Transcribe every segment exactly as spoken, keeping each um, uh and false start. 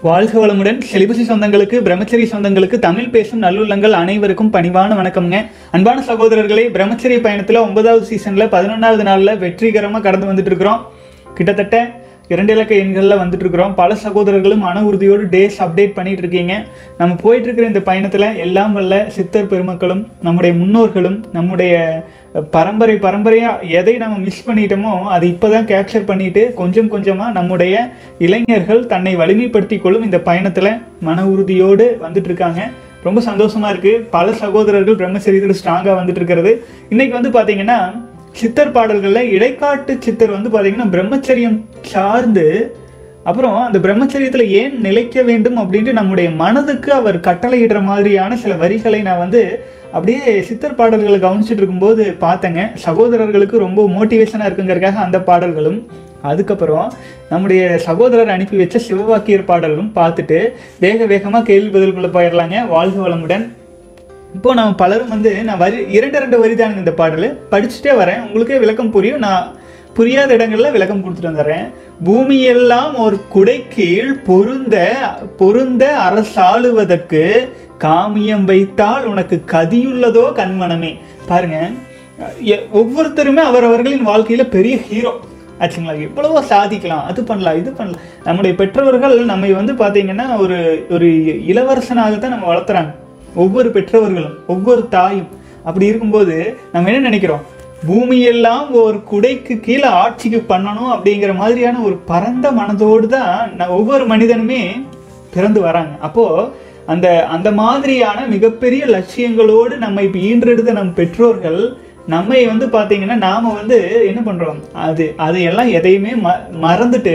வாழ்க வளமுடன். செலிபசி சொந்தங்களுக்கு, பிரம்மச்சரிய சொந்தங்களுக்கு, தமிழ் பேசும் நல்லுள்ளங்கள் அனைவருக்கும் பணிவான வணக்கம்ங்க. அன்பான சகோதரர்களே, பிரம்மச்சரிய பயணத்தில் ஒன்பதாவது சீசனில் பதினொன்றாவது நாளில் வெற்றிகரமாக கடந்து வந்துட்டு இருக்கிறோம். கிட்டத்தட்ட இரண்டு இலக்க எண்களில் வந்துட்டு இருக்கிறோம். பல சகோதரர்களும் மன உறுதியோடு டேஸ் அப்டேட் பண்ணிட்டு இருக்கீங்க. நம்ம போயிட்டு இருக்கிற இந்த பயணத்தில் எல்லாம் வல்ல சித்தர் பெருமக்களும், நம்முடைய முன்னோர்களும், நம்முடைய பரம்பரை பரம்பரையாக எதை நம்ம மிஸ் பண்ணிட்டோமோ அதை இப்போ தான் கேப்சர் பண்ணிட்டு கொஞ்சம் கொஞ்சமாக நம்முடைய இளைஞர்கள் தன்னை வலிமைப்படுத்தி கொள்ளும் இந்த பயணத்தில் மன உறுதியோடு வந்துட்டு இருக்காங்க. ரொம்ப சந்தோஷமா இருக்கு. பல சகோதரர்கள் பிரம்மச்சரியத்தில் ஸ்ட்ராங்காக வந்துட்டு இருக்கிறது. இன்னைக்கு வந்து பார்த்தீங்கன்னா சித்தர் பாடல்களில் இடைக்காட்டு சித்தர் வந்து பார்த்தீங்கன்னா பிரம்மச்சரியம் சார்ந்து, அப்புறம் அந்த பிரம்மச்சரியத்தில் ஏன் நிலைக்க வேண்டும் அப்படின்ட்டு நம்முடைய மனதுக்கு அவர் கட்டளையிடுற மாதிரியான சில வரிகளை நான் வந்து அப்படியே சித்தர் பாடல்களை கவனிச்சுட்டு இருக்கும்போது பார்த்தேங்க. சகோதரர்களுக்கு ரொம்ப மோட்டிவேஷனாக இருக்குங்கிறதுக்காக அந்த பாடல்களும், அதுக்கப்புறம் நம்முடைய சகோதரர் அனுப்பி வச்ச சிவவாக்கியர் பாடல்களும் பார்த்துட்டு வேக வேகமாக கேள்வி பதில்குள்ளே போயிடலாங்க. வாழ்க வளமுடன். இப்போ நம்ம பலரும் வந்து நான் வரி இரண்டு ரெண்டு வரி தானுங்க இந்த பாடல் படிச்சுட்டே வரேன், உங்களுக்கே விளக்கம் புரியும். நான் புரியாத இடங்கள்ல விளக்கம் கொடுத்துட்டு வந்துடுறேன். பூமியெல்லாம் ஒரு குடை கீழ் பொருந்த பொருந்த அரசாளுவதற்கு காமியம் வைத்தால் உனக்கு கதியுள்ளதோ கண்மணமே. பாருங்க, ஒவ்வொருத்தருமே அவரவர்களின் வாழ்க்கையில பெரிய ஹீரோ ஆச்சுங்களா. எவ்வளவோ சாதிக்கலாம், அது பண்ணலாம், இது பண்ணலாம். நம்முடைய பெற்றவர்கள் நம்மை வந்து பார்த்தீங்கன்னா ஒரு ஒரு இளவரசனாகத்தான் நம்ம வளர்த்துறாங்க. ஒவ்வொரு பெற்றவர்களும், ஒவ்வொரு தாயும். அப்படி இருக்கும்போது நம்ம என்ன நினைக்கிறோம், பூமியெல்லாம் ஒரு குடைக்கு கீழே ஆட்சிக்கு பண்ணணும் அப்படிங்கிற மாதிரியான ஒரு பரந்த மனதோடு தான் ஒவ்வொரு மனிதனுமே பிறந்து வராங்க. அப்போ அந்த அந்த மாதிரியான மிகப்பெரிய லட்சியங்களோடு நம்மை இப்போ ஈன்றெடுத்த நம் பெற்றோர்கள் நம்மை வந்து பார்த்தீங்கன்னா நாம வந்து என்ன பண்றோம், அது அதையெல்லாம் எதையுமே ம மறந்துட்டு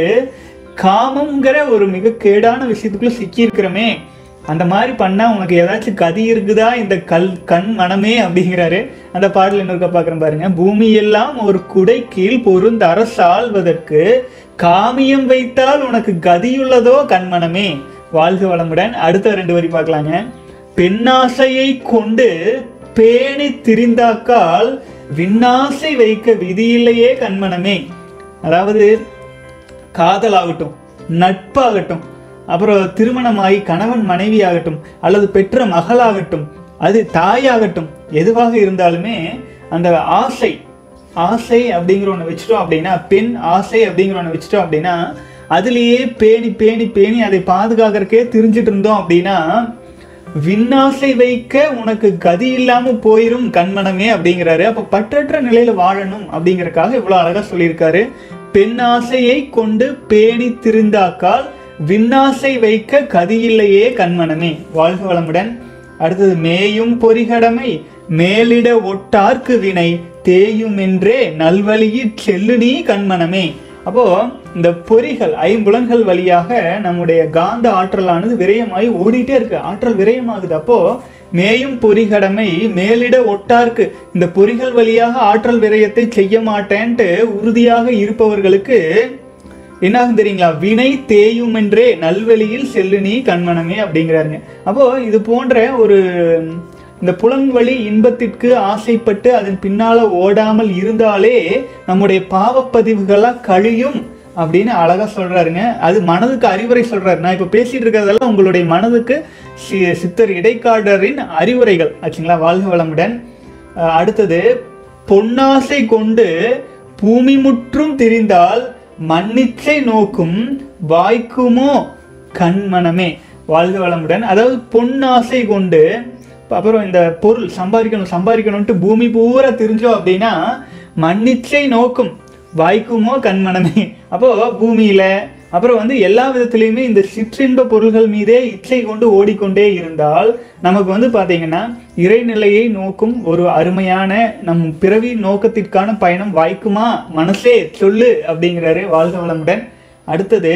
காமங்கிற ஒரு மிக கேடான விஷயத்துக்குள்ள சிக்கி இருக்கிறோமே. அந்த மாதிரி பண்ணால் உனக்கு ஏதாச்சும் கதி இருக்குதா இந்த கல் கண் மனமே அப்படிங்கிறாரு. அந்த பாடல் இன்னொருக்க பார்க்குறேன் பாருங்க. பூமியெல்லாம் ஒரு குடை கீழ் பொருந்த அரசாள்வதற்கு காமியம் வைத்தால் உனக்கு கதியுள்ளதோ கண்மனமே. வாழ்க வளமுடன். அடுத்த ரெண்டு வரி பார்க்கலாங்க. பெண்ணாசையை கொண்டு பேணி திரிந்தாக்கால் விண்ணாசை வைக்க விதியில்லையே கண்மனமே. அதாவது காதலாகட்டும், நட்பாகட்டும், அப்புறம் திருமணமாகி கணவன் மனைவி ஆகட்டும், அல்லது பெற்ற மகளாகட்டும், அது தாயாகட்டும், எதுவாக இருந்தாலுமே அந்த ஆசை ஆசை அப்படிங்கிற ஒன்று வச்சுட்டோம் அப்படின்னா, பெண் ஆசை அப்படிங்கிற ஒன்று வச்சுட்டோம் அப்படின்னா, அதுலேயே பேணி பேணி பேணி அதை பாதுகாக்கிறக்கே தெரிஞ்சிட்டு இருந்தோம் அப்படின்னா விண்ணாசை வைக்க உனக்கு கதி இல்லாம போயிரும் கண்மணமே அப்படிங்கிறாரு. அப்ப பற்றற்ற நிலையில வாழணும் அப்படிங்கறக்காக இவ்வளவு அழகா சொல்லியிருக்காரு. பெண் ஆசையை கொண்டு பேணி திரிந்தாக்கால் விண்ணாசை வைக்க கதியில்லையே கண்மணமே. வாழ்க வளமுடன். அடுத்தது மேயும் பொறிகடமை மேலிட ஒட்டார்க்கு வினை தேயும் என்றே நல்வழியில் செல்லு நீ கண்மணமே. அப்போ இந்த பொறிகள் ஐம்புலன்கள் வழியாக நம்முடைய காந்த ஆற்றலானது விரயமாகி ஓடிட்டே இருக்கு, ஆற்றல் விரயமாகுது. அப்போ மேயும் பொறிகடமை மேலிட ஒட்டார்க்கு, இந்த பொறிகள் வழியாக ஆற்றல் விரயத்தை செய்ய மாட்டேன்ட்டு உறுதியாக இருப்பவர்களுக்கு என்னாகும் தெரியுங்களா, வினை தேயும் என்றே நல்வழியில் செல்லு நீ கண்மணமே அப்படிங்கிறாருங்க. அப்போ இது போன்ற ஒரு இந்த புலன்வழி இன்பத்திற்கு ஆசைப்பட்டு அதன் பின்னால ஓடாமல் இருந்தாலே நம்முடைய பாவப்பதிவுகளா கழியும் அப்படின்னு அழகா சொல்றாருங்க. அது மனதுக்கு அறிவுரை சொல்றாரு. நான் இப்ப பேசிட்டு இருக்கிறதெல்லாம் உங்களுடைய மனதுக்கு சித்தர் இடைக்காடரின் அறிவுரைகள் ஆச்சுங்களா. வாழ்க வளமுடன். அடுத்தது பொன்னாசை கொண்டு பூமி முற்றும் திரிந்தால் மன்னிச்சை நோக்கும் வாய்க்குமோ கண்மணமே. வாழ்க வளமுடன். அதாவது பொன்னாசை கொண்டு, அப்புறம் இந்த பொருள் சம்பாதிக்கணும் சம்பாதிக்கணும்ட்டு பூமி பூரா தெரிஞ்சோம் அப்படின்னா மன்னிச்சை நோக்கும் வாய்க்குமோ கண்மணமே. அப்போ பூமியில அப்புறம் வந்து எல்லா விதத்திலையுமே இந்த சிற்றின்ப பொருள்கள் மீதே இச்சை கொண்டு ஓடிக்கொண்டே இருந்தால் நமக்கு வந்து பார்த்தீங்கன்னா இறைநிலையை நோக்கும் ஒரு அருமையான நம் பிறவி நோக்கத்திற்கான பயணம் வாய்க்குமா மனசே சொல்லு அப்படிங்கிறாரு. வாழ்க வளமுடன். அடுத்தது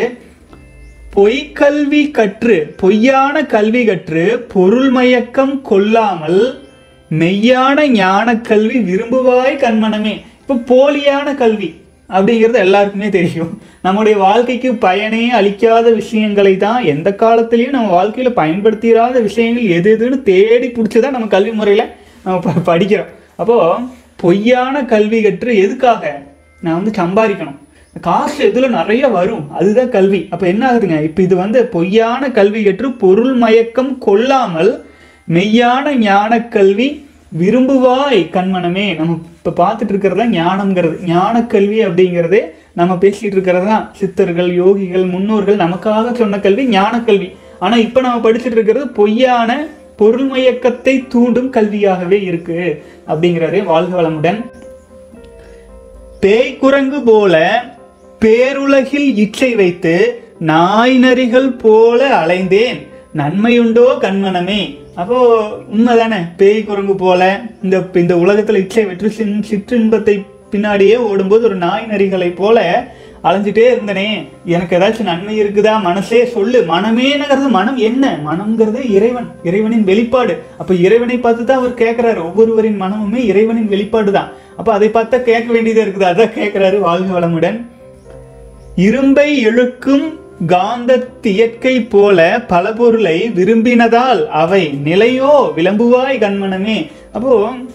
பொய்க்கல்வி கற்று பொய்யான கல்வி கற்று பொருள் மயக்கம் கொள்ளாமல் மெய்யான ஞான கல்வி விரும்புவாய் கண்மணமே. இப்போ போலியான கல்வி அப்படிங்கிறது எல்லாருக்குமே தெரியும். நம்முடைய வாழ்க்கைக்கு பயனே அளிக்காத விஷயங்களை தான் எந்த காலத்திலையும் நம்ம வாழ்க்கையில் பயன்படுத்திடாத விஷயங்கள் எது எதுன்னு தேடி பிடிச்சிதான் நம்ம கல்வி முறையில் நம்ம படிக்கிறோம். அப்போது பொய்யான கல்வி கற்று எதுக்காக, நான் வந்து சம்பாதிக்கணும் காசு எதுல நிறைய வரும் அதுதான் கல்வி. அப்ப என்ன ஆகுதுங்க, இப்ப இது வந்து பொய்யான கல்வி கற்று பொருள் மயக்கம் கொள்ளாமல் மெய்யான ஞான கல்வி விரும்புவாய் கண்மனமே. நம்ம இப்ப பார்த்துட்டு இருக்கிறதா ஞானம்ங்கிறது, ஞான கல்வி அப்படிங்கிறதே நம்ம பேசிட்டு இருக்கிறது தான். சித்தர்கள், யோகிகள், முன்னோர்கள் நமக்காக சொன்ன கல்வி ஞான கல்வி. ஆனா இப்ப நம்ம படிச்சுட்டு இருக்கிறது பொய்யான பொருள் மயக்கத்தை தூண்டும் கல்வியாகவே இருக்கு அப்படிங்கிறாரு. வாழ்க வளமுடன். பேய் குரங்கு போல பேருலகில் இச்சை வைத்து நாய் நரிகள் போல அலைந்தேன் நன்மையுண்டோ கண்மனமே. அப்போ உண்மைதானே, பேய் குரங்கு போல இந்த இந்த உலகத்துல இச்சை வெற்றி சிற்றின்பத்தை பின்னாடியே ஓடும்போது ஒரு நாய் நரிகளை போல அலைஞ்சிட்டே இருந்தனே, எனக்கு ஏதாச்சும் நன்மை இருக்குதா மனசே சொல்லு. மனமேங்கிறது மனம் என்ன, மனம்ங்கிறது இறைவன், இறைவனின் வெளிப்பாடு. அப்ப இறைவனை பார்த்து தான் அவர் கேட்கிறாரு. ஒவ்வொருவரின் மனமுமே இறைவனின் வெளிப்பாடு தான். அப்ப அதை பார்த்தா கேட்க வேண்டியதா இருக்குது, அதான் கேட்கிறாரு. வாழ்க வளமுடன். இரும்பை இழுக்கும் காந்தத்தியற்கை போல பல பொருளை விரும்பினதால் அவை நிலையோ விளம்புவாய் கண்மனமே. அப்போ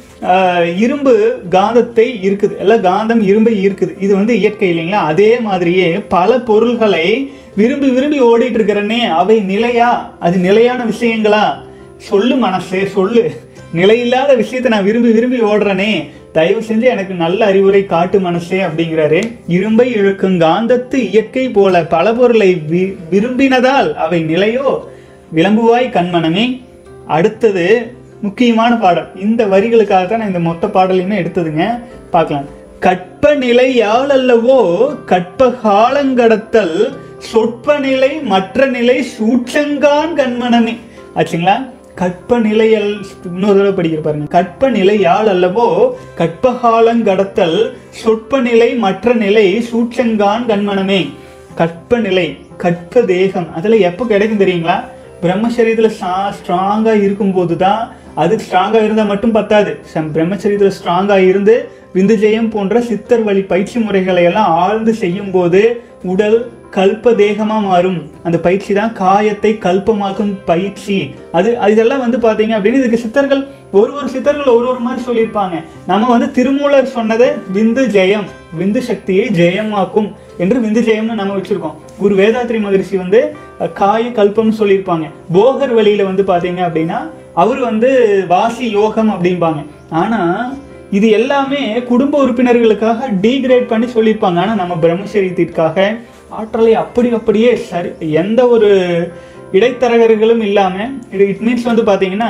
இரும்பு காந்தத்தை இருக்குது, எல்லாம் காந்தம் இரும்பை இருக்குது, இது வந்து இயற்கை இல்லைங்களா? அதே மாதிரியே பல பொருள்களை விரும்பி விரும்பி ஓடிட்டு இருக்கிறனே, அவை நிலையா, அது நிலையான விஷயங்களா? சொல்லு மனசே சொல்லு. நிலையில்லாத விஷயத்தை நான் விரும்பி விரும்பி ஓடுறனே, தயவு செஞ்சு எனக்கு நல்ல அறிவுரை காட்டு மனசே அப்படிங்கிறாரு. இரும்பை இழுக்கும் காந்தத்து இயற்கை போல பல பொருளை வி விரும்பினதால் அவை நிலையோ விளம்புவாய் கண்மனமே. அடுத்தது முக்கியமான பாடல். இந்த வரிகளுக்காக தான் நான் இந்த மொத்த பாடலையுமே எடுத்ததுங்க. பார்க்கலாம். கற்ப நிலையால் அல்லவோ கற்ப காலங்கடத்தல் சொற்ப நிலை மற்ற நிலை சூட்சங்கான் கண்மனமே. ஆச்சுங்களா? கற்ப நிலையல், இன்னொரு தடவை படிக்கிற பாருங்க. கற்ப நிலையால் அல்லவோ கற்பகாலங்கடத்தல் சொற்ப நிலை மற்ற நிலை சூட்சங்கான் கண்மனமே. கற்ப நிலை, கற்ப தேகம், அதுல எப்போ கிடைக்கும் தெரியுங்களா? பிரம்மச்சரியத்துல ஸ்ட்ராங்கா இருக்கும் போது தான். அது ஸ்ட்ராங்கா இருந்தா மட்டும் பத்தாது, பிரம்மச்சரியத்துல ஸ்ட்ராங்கா இருந்து விந்துஜெயம் போன்ற சித்தர் வழி பயிற்சி முறைகளை எல்லாம் ஆழ்ந்து செய்யும் போது உடல் கல்ப தேகமா மாறும். அந்த பயிற்சி தான் காயத்தை கல்பமாக்கும் பயிற்சி. அது இதெல்லாம் வந்து பாத்தீங்க அப்படின்னு இதுக்கு சித்தர்கள் ஒரு ஒரு சித்தர்கள் ஒரு ஒரு மாதிரி சொல்லியிருப்பாங்க. நம்ம வந்து திருமூலர் சொன்னதை விந்து ஜெயம், விந்து சக்தியை ஜெயமாக்கும் என்று விந்து ஜெயம்னு நம்ம வச்சிருக்கோம். குரு வேதாத்ரி மகரிஷி வந்து காய கல்பம்னு சொல்லியிருப்பாங்க. போகர் வழியில வந்து பாத்தீங்க அப்படின்னா அவர் வந்து வாசி யோகம் அப்படிம்பாங்க. ஆனா இது எல்லாமே குடும்ப உறுப்பினர்களுக்காக டீக்ரேட் பண்ணி சொல்லியிருப்பாங்க. ஆனா நம்ம பிரம்மச்சரியத்திற்காக ஆற்றலை அப்படி அப்படியே சரி, எந்த ஒரு இடைத்தரகர்களும் இல்லாம, இட் மீன்ஸ் வந்து பாத்தீங்கன்னா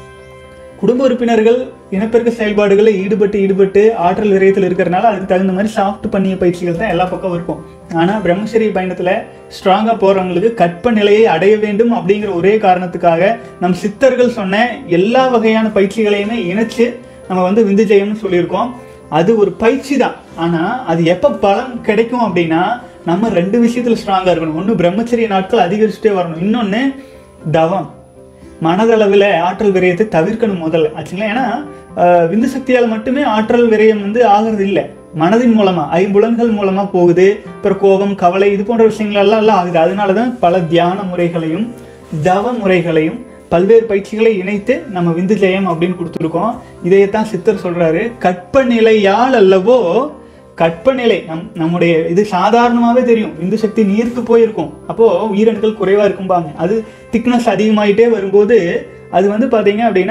குடும்ப உறுப்பினர்கள் இனப்பெருக்க செயல்பாடுகளை ஈடுபட்டு ஈடுபட்டு ஆற்றல் விரயத்தில் இருக்கிறதுனால அதுக்கு தகுந்த மாதிரி சாஃப்ட் பண்ணிய பயிற்சிகள் தான் எல்லா பக்கம் இருக்கும். ஆனா பிரம்மச்சரிய பயணத்துல ஸ்ட்ராங்கா போறவங்களுக்கு கற்ப நிலையை அடைய வேண்டும் அப்படிங்கிற ஒரே காரணத்துக்காக நம் சித்தர்கள் சொன்ன எல்லா வகையான பயிற்சிகளையுமே இணைச்சு நம்ம வந்து விந்து ஜெயம்னு சொல்லியிருக்கோம். அது ஒரு பயிற்சி தான். ஆனா அது எப்ப பலன் கிடைக்கும் அப்படின்னா நம்ம ரெண்டு விஷயத்துல ஸ்ட்ராங்கா இருக்கணும். ஒண்ணு பிரம்மச்சரிய நாட்கள் அதிகரிச்சுட்டே வரணும், இன்னொன்னு தவம், மனதளவில் ஆற்றல் விரயத்தை தவிர்க்கணும் முதல்ல. ஆச்சுங்களா? ஏன்னா விந்து சக்தியால் மட்டுமே ஆற்றல் விரயம் வந்து ஆகிறது இல்லை, மனதின் மூலமா ஐம்புலன்கள் மூலமா போகுது. அப்புறம் கோபம், கவலை, இது போன்ற விஷயங்கள் எல்லாம் எல்லாம் ஆகுது. அதனாலதான் பல தியான முறைகளையும் தவ முறைகளையும் பல்வேறு பயிற்சிகளை இணைத்து நம்ம விந்து ஜெயம் அப்படின்னு கொடுத்துருக்கோம். இதையத்தான் சித்தர் சொல்றாரு. கற்ப நிலையால் அல்லவோ கற்பநிலை நம் நம்முடைய இது சாதாரணமாகவே தெரியும். விந்து சக்தி நீர்த்து போயிருக்கும், அப்போ உயிரணுக்கள் குறைவா இருக்கும்பாங்க. அது திக்னஸ் அதிகமாயிட்டே வரும்போது அது வந்து பாத்தீங்க அப்படின்னா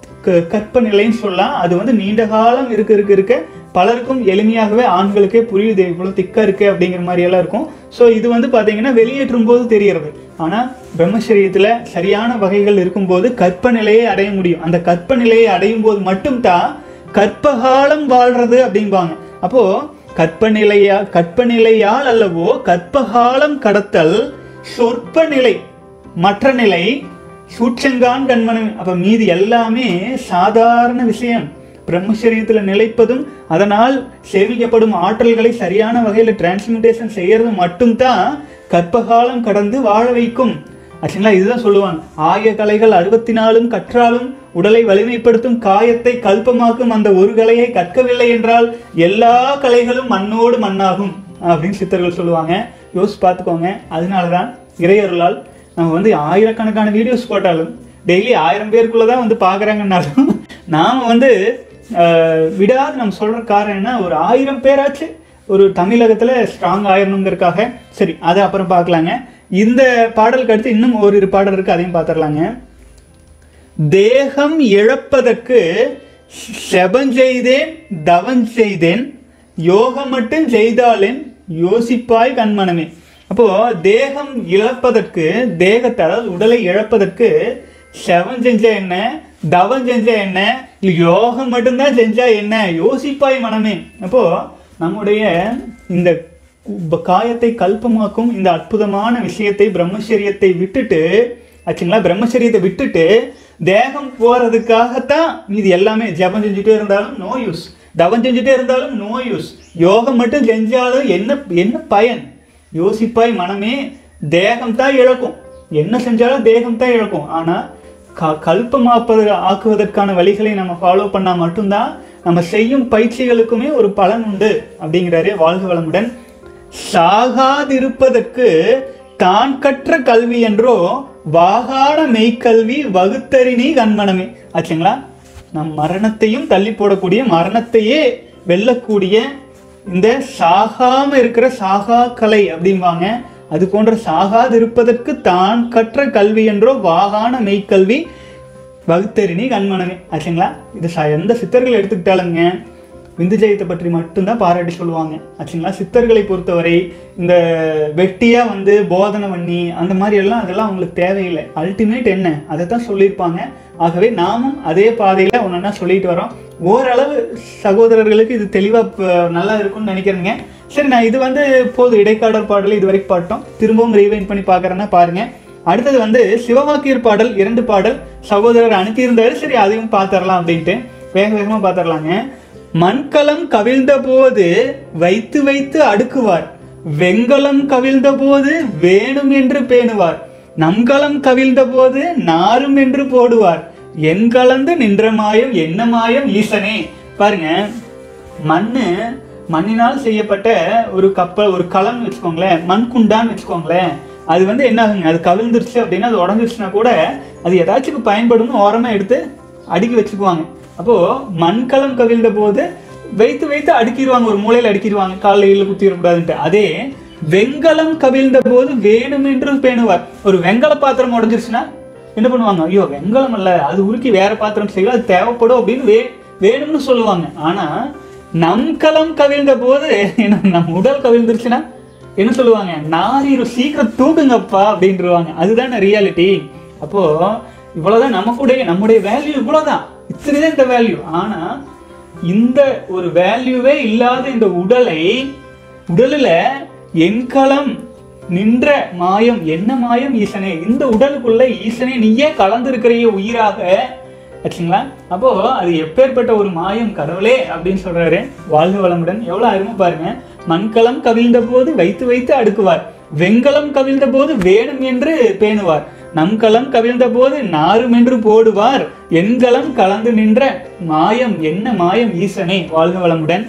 கற்ப நிலைன்னு சொல்லலாம். அது வந்து நீண்ட காலம் இருக்க இருக்க இருக்க பலருக்கும் எளிமையாகவே ஆண்களுக்கே புரியுது இவ்வளவு திக்கா இருக்கு அப்படிங்கிற மாதிரி எல்லாம் இருக்கும். ஸோ இது வந்து பாத்தீங்கன்னா வெளியேற்றும் போது தெரிகிறது. ஆனா பிரம்மச்சரியத்துல சரியான வகைகள் இருக்கும்போது கற்ப நிலையை அடைய முடியும். அந்த கற்ப நிலையை அடையும் போது மட்டும்தான் கற்பகாலம் வாழ்றது அப்படிம்பாங்க. அப்போ கற்ப நிலையா கற்ப நிலையால் அல்லவோ கற்பகாலம் கடத்தல் சொற்ப நிலை மற்ற நிலை சூட்சங்கான் கண்மனம். அப்ப மீதி எல்லாமே சாதாரண விஷயம். பிரம்மச்சரியத்துல நிலைப்பதும் அதனால் சேமிக்கப்படும் ஆற்றல்களை சரியான வகையில டிரான்ஸ்மியூட்டேஷன் செய்யறது மட்டும்தான் கற்பகாலம் கடந்து வாழ வைக்கும். ஆக்சுவலா இதுதான் சொல்லுவாங்க, ஆய கலைகள் அறுபத்தி நாலும் கற்றாலும் உடலை வலிமைப்படுத்தும் காயத்தை கல்பமாக்கும் அந்த ஒரு கலையை கற்கவில்லை என்றால் எல்லா கலைகளும் மண்ணோடு மண்ணாகும் அப்படின்னு சித்தர்கள் சொல்லுவாங்க. யோசிச்சு பார்த்துக்கோங்க. அதனாலதான் இறையருளால் நம்ம வந்து ஆயிரக்கணக்கான வீடியோஸ் போட்டாலும் டெய்லி ஆயிரம் பேருக்குள்ளதான் வந்து பாக்குறாங்கன்னாலும் நாம வந்து விடாது நம்ம சொல்ற காரணம் என்ன, ஒரு ஆயிரம் பேராச்சு ஒரு தமிழகத்துல ஸ்ட்ராங் ஆயிரணுங்கிறதுக்காக. சரி, அதை அப்புறம் பார்க்கலாங்க. இந்த பாடலுக்கு அடுத்து இன்னும் ஒரு இரு பாடல் இருக்கு, அதையும் பார்த்துடலாங்க. தேகம் இழப்பதற்கு செபஞ்செய்தேன் தவஞ்செய்தேன் யோகம் மட்டும் செய்தாலேன் யோசிப்பாய் கண்மனமே. அப்போ தேகம் இழப்பதற்கு, தேகத்தை அதாவது உடலை இழப்பதற்கு செவன் செஞ்சா என்ன, தவம் செஞ்சா என்ன, யோகம் மட்டும்தான் செஞ்சா என்ன, யோசிப்பாய் மனமே. அப்போ நம்முடைய இந்த காயத்தை கல்பமாக்கும் இந்த அற்புதமான விஷயத்தை பிரம்மச்சரியத்தை விட்டுட்டு ஆச்சுங்களா, பிரம்மச்சரியத்தை விட்டுட்டு தேகம் போறதுக்காகத்தான் இது எல்லாமே. ஜபம் செஞ்சுட்டே இருந்தாலும் நோ யூஸ், தவம் செஞ்சுட்டே இருந்தாலும் நோ யூஸ், யோகம் மட்டும் செஞ்சாலும் என்ன என்ன பயன், யோசிப்பாய் மனமே. தேகம் தான் இழக்கும், என்ன செஞ்சாலும் தேகம் தான் இழக்கும். ஆனா க கல்பமாப்பது ஆக்குவதற்கான வழிகளை நம்ம ஃபாலோ பண்ணா மட்டும்தான் நம்ம செய்யும் பயிற்சிகளுக்குமே ஒரு பலன் உண்டு அப்படிங்கிறாரு. வாழ்க வளமுடன். சாகாதிருப்பதற்கு தான் கற்ற கல்வி என்றோ வாகான மெய்க்கல்வி வகுத்தறினி கண்மனமே. ஆச்சுங்களா, நம் மரணத்தையும் தள்ளி போடக்கூடிய, மரணத்தையே வெல்லக்கூடிய இந்த சாகாம இருக்கிற சாகா கலை அப்படிம்பாங்க. அது போன்ற சாகாது இருப்பதற்கு தான் கற்ற கல்வி என்றோ வாகான மெய்க்கல்வி வகுத்தறினி கண்மனமே. ஆச்சுங்களா, இது எந்த சித்தர்கள் எடுத்துக்கிட்டாலுங்க விந்து ஜெயத்தை பற்றி மட்டும்தான் பாராட்டி சொல்லுவாங்க. ஆச்சுங்களா, சித்தர்களை பொறுத்தவரை இந்த வெட்டியா வந்து போதனை பண்ணி அந்த மாதிரி எல்லாம் அதெல்லாம் அவங்களுக்கு தேவையில்லை. அல்டிமேட் என்ன அதை தான் சொல்லியிருப்பாங்க. ஆகவே நாமும் அதே பாதையில ஒன்னொன்னா சொல்லிட்டு வரோம். ஓரளவு சகோதரர்களுக்கு இது தெளிவா நல்லா இருக்கும்னு நினைக்கிறேங்க. சரி, நான் இது வந்து போது இடைக்காடல் பாடல் இது வரைக்கும் பாட்டோம், திரும்பவும் ரீவைண்ட் பண்ணி பார்க்குறேன்னா பாருங்க. அடுத்தது வந்து சிவவாக்கியர் பாடல் இரண்டு பாடல் சகோதரர் அனுப்பியிருந்தாரு. சரி, அதையும் பார்த்துடலாம் அப்படின்ட்டு வேக வேகமா பார்த்துடலாங்க. மண்கலம் கவிழ்ந்த போது வைத்து வைத்து அடுக்குவார், வெண்கலம் கவிழ்ந்த போது வேணும் என்று பேணுவார், நம்கலம் கவிழ்ந்த போது நாரும் என்று போடுவார், என் கலந்து நின்ற மாயம் என்ன மாயம் ஈசனே. பாருங்க, மண்ணு மண்ணினால் செய்யப்பட்ட ஒரு கப்பல், ஒரு களம் வச்சுக்கோங்களேன், மண் குண்டான்னு வச்சுக்கோங்களேன். அது வந்து என்ன ஆகுங்க, அது கவிழ்ந்துருச்சு அப்படின்னா, அது உடஞ்சிருச்சுன்னா கூட அது ஏதாச்சும் பயன்படும் ஓரமா எடுத்து அடுக்கி வச்சுக்குவாங்க. அப்போ மண்கலம் கவிழ்ந்த போது வைத்து வைத்து அடுக்கிடுவாங்க, ஒரு மூலையில அடுக்கிடுவாங்க, காலையில் குத்திடக்கூடாதுன்ட்டு. அதே வெண்கலம் கவிழ்ந்த போது வேணும் என்று பேணுவார். ஒரு வெண்கல பாத்திரம் உடஞ்சிருச்சுன்னா என்ன பண்ணுவாங்க, ஐயோ வெண்கலம் அல்ல, அது உருக்கி வேற பாத்திரம் செய்யலாம், அது தேவைப்படும் அப்படின்னு வே வேணும்னு சொல்லுவாங்க. ஆனா நம் களம் கவிழ்ந்த போது என்ன, நம் உடல் கவிழ்ந்துருச்சுன்னா என்ன சொல்லுவாங்க, நாரிரு சீக்கிரம் தூக்குங்கப்பா அப்படின்ட்டுருவாங்க. அதுதானே ரியாலிட்டி. அப்போ இவ்வளவுதான் நமக்குடைய நம்முடைய வேல்யூ, இவ்வளவுதான், இத்தனைதான் இந்த வேல்யூ. ஆனா இந்த ஒரு வேல்யூவே இல்லாத இந்த உடலை, உடலில் என்களம் நின்ற மாயம் என்ன மாயம் ஈசனே, இந்த உடலுக்குள்ள ஈசனே நீயே கலந்துருக்கிறைய உயிராக ஆச்சுங்களா. அப்போ அது எப்பேற்பட்ட ஒரு மாயம் கடவுளே அப்படின்னு சொல்றாரு. வாழ்க வளமுடன். எவ்வளவு அருமை பாருங்க. மண்கலம் கவிழ்ந்த போது வைத்து வைத்து அடுக்குவார், வெண்கலம் கவிழ்ந்த போது வேணும் என்று பேணுவார், நம்கலம் கவிழ்ந்த போது நாரும் என்று போடுவார், எண்கலம் கலந்து நின்ற மாயம் என்ன மாயம் ஈசனே. வாழ்க வளமுடன்.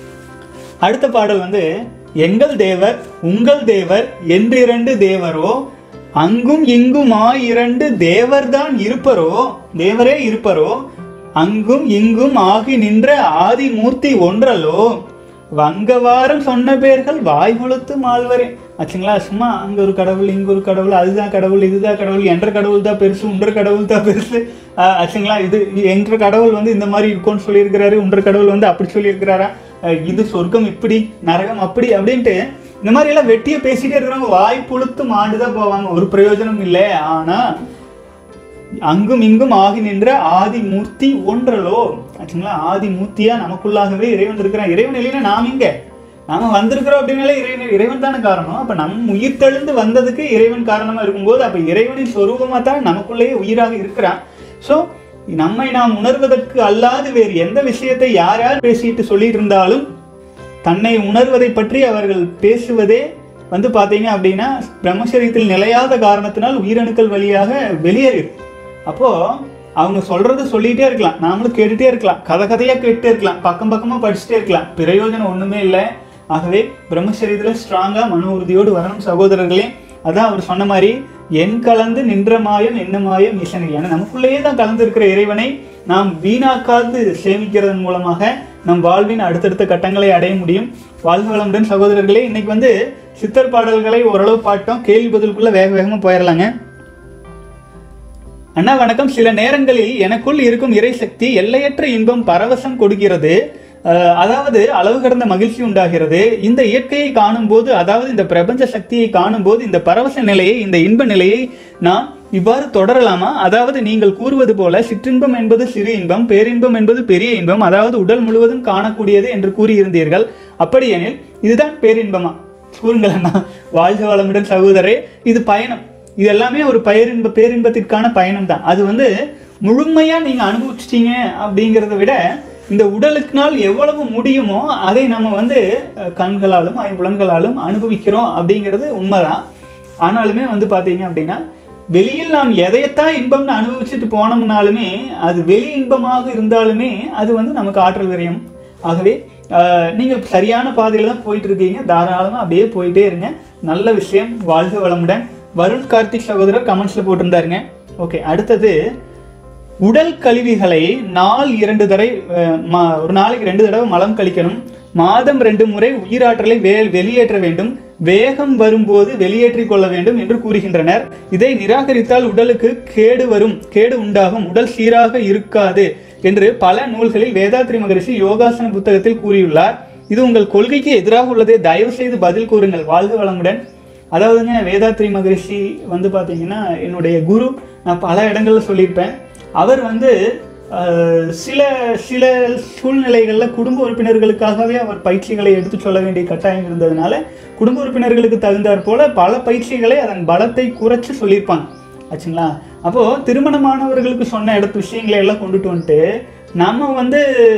அடுத்த பாடல் வந்து எங்கள் தேவர் உங்கள் தேவர் என்றிரண்டு தேவரோ அங்கும் இங்கும் இரண்டு தேவர்தான் இருப்பரோ, தேவரே இருப்பரோ, அங்கும் இங்கும் ஆகி நின்ற ஆதி மூர்த்தி ஒன்றலோ, வங்கவாரம் சொன்ன பேர்கள் வாய் முழுத்து மால்வரே. ஆச்சுங்களா, சும்மா அங்க ஒரு கடவுள் இங்க ஒரு கடவுள், அதுதான் கடவுள் இதுதான் கடவுள், என்ற கடவுள் தான் பெருசு உன்ற கடவுள் தான் பெருசு ஆச்சுங்களா. இது என்ற கடவுள் வந்து இந்த மாதிரி இருக்கும்னு சொல்லியிருக்கிறாரு, உன்ற கடவுள் வந்து அப்படி சொல்லியிருக்கிறாரா, இது சொர்க்கம் இப்படி நரகம் அப்படி அப்படின்ட்டு இந்த மாதிரி எல்லாம் வெட்டிய பேசிட்டே இருக்கிறவங்க வாய் புழுத்து மாண்டுதான் போவாங்க, ஒரு பிரயோஜனம் இல்லை. ஆனா அங்கும் இங்கும் ஆகி நின்ற ஆதி மூர்த்தி ஒன்றலோ ஆச்சுங்களா. ஆதி மூர்த்தியா நமக்குள்ளாகவே இறைவன் இருக்கிறான். இறைவன் இல்லைன்னா நாம் இங்க நாம வந்திருக்கிறோம் அப்படின்னாலே இறைவன் இறைவன் தானே காரணம். அப்ப நம் உயிர் தெழுந்து வந்ததுக்கு இறைவன் காரணமா இருக்கும்போது அப்ப இறைவனின் சொரூபமா தான் நமக்குள்ளேயே உயிராக இருக்கிறான். ஸோ நம்மை நாம் உணர்வதற்கு அல்லாது வேறு எந்த விஷயத்தை யார் யார் பேசிட்டு சொல்லிட்டு இருந்தாலும் தன்னை உணர்வதை பற்றி அவர்கள் பேசுவதே வந்து பார்த்தீங்க அப்படின்னா பிரம்மச்சரியத்தில் நிலையாத காரணத்தினால் உயிரணுக்கள் வழியாக வெளியேறும். அப்போ அவங்க சொல்றது சொல்லிட்டே இருக்கலாம், நாமளும் கேட்டுட்டே இருக்கலாம், கதை கதையா கேட்டுட்டே இருக்கலாம், பக்கம் பக்கமா படிச்சுட்டே இருக்கலாம், பிரயோஜனம் ஒண்ணுமே இல்லை. ஆகவே பிரம்மச்சரியத்துல ஸ்ட்ராங்கா மன உறுதியோடு வரணும் சகோதரர்களே. அதான் அவர் சொன்ன மாதிரி என் கலந்து நின்ற மாயம் என்ன மாயம் ஈசனை. ஏன்னா நமக்குள்ளேயே தான் கலந்து இருக்கிற இறைவனை நாம் வீணாக்காது சேமிக்கிறதன் மூலமாக நம் வாழ்வின் அடுத்தடுத்த கட்டங்களை அடைய முடியும். வாழ்க வளமுடன் சகோதரர்களே. இன்னைக்கு வந்து சித்தர் பாடல்களை ஓரளவு பாட்டோம். கேள்வி பதிலுக்குள்ள வேக வேகமா போயிடலாங்க. அண்ணா வணக்கம். சில நேரங்களில் எனக்குள் இருக்கும் இறை சக்தி எல்லையற்ற இன்பம் பரவசம் கொடுக்கிறது, அதாவது அளவு கடந்த மகிழ்ச்சி உண்டாகிறது. இந்த இயற்கையை காணும் போது, அதாவது இந்த பிரபஞ்ச சக்தியை காணும் போது இந்த பரவச நிலையை, இந்த இன்ப நிலையை நான் இவ்வாறு தொடரலாமா? அதாவது நீங்கள் கூறுவது போல சிற்றின்பம் என்பது சிறு இன்பம், பேரின்பம் என்பது பெரிய இன்பம், அதாவது உடல் முழுவதும் காணக்கூடியது என்று கூறியிருந்தீர்கள். அப்படியெனில் இதுதான் பேரின்பமா? கூறுங்கள் அண்ணா. வாழ்க வளமுடன் சகோதரே. இது பயணம், இது எல்லாமே ஒரு பேரின்ப பேரின்பத்திற்கான பயணம் தான். அது வந்து முழுமையா நீங்க அனுபவிச்சிட்டீங்க அப்படிங்கிறத விட இந்த உடலுக்குனால் எவ்வளவு முடியுமோ அதை நம்ம வந்து கண்களாலும் ஐம்புலன்களாலும் அனுபவிக்கிறோம் அப்படிங்கிறது உண்மைதான். ஆனாலுமே வந்து பார்த்தீங்க அப்படின்னா வெளியில் நாம் எதையத்தான் இன்பம்னு அனுபவிச்சுட்டு போனோம்னாலுமே அது வெளி இன்பமாக இருந்தாலுமே அது வந்து நமக்கு ஆற்றல் விரயம். ஆகவே நீங்கள் சரியான பாதையில் தான் போயிட்டு இருக்கீங்க. தாராளமாக அப்படியே போயிட்டே இருங்க. நல்ல விஷயம். வாழ்க வளமுடன். வருண் கார்த்திக் சகோதரர் கமெண்ட்ஸில் போட்டிருந்தாருங்க. ஓகே, அடுத்தது உடல் கழிவுகளை நாள் இரண்டு தடவை ஒரு நாளைக்கு ரெண்டு தடவை மலம் கழிக்கணும். மாதம் ரெண்டு முறை உயிராற்றலை வே வெளியேற்ற வேண்டும். வேகம் வரும்போது வெளியேற்றிக் கொள்ள வேண்டும் என்று கூறுகின்றனர். இதை நிராகரித்தால் உடலுக்கு கேடு வரும், கேடு உண்டாகும், உடல் சீராக இருக்காது என்று பல நூல்களில் வேதாத்ரி மகரிஷி யோகாசன புத்தகத்தில் கூறியுள்ளார். இது உங்கள் கொள்கைக்கு எதிராக உள்ளதே. தயவு செய்து பதில் கூறுங்கள். வாழ்க வளமுடன். அதாவதுங்க, வேதாத்ரி மகரிஷி வந்து பார்த்தீங்கன்னா என்னுடைய குரு. நான் பல இடங்களில் சொல்லியிருப்பேன். அவர் வந்து சில சில சூழ்நிலைகளில் குடும்ப உறுப்பினர்களுக்காகவே அவர் பயிற்சிகளை எடுத்து சொல்ல வேண்டிய கட்டாயம் இருந்ததுனால குடும்ப உறுப்பினர்களுக்கு தகுந்தாற் போல பல பயிற்சிகளை அதன் பலத்தை குறைச்சி சொல்லியிருப்பாங்க ஆச்சுங்களா. அப்போது திருமணமானவர்களுக்கு சொன்ன இடத்து விஷயங்களை எல்லாம் கொண்டுட்டு வந்துட்டு நம்ம வந்து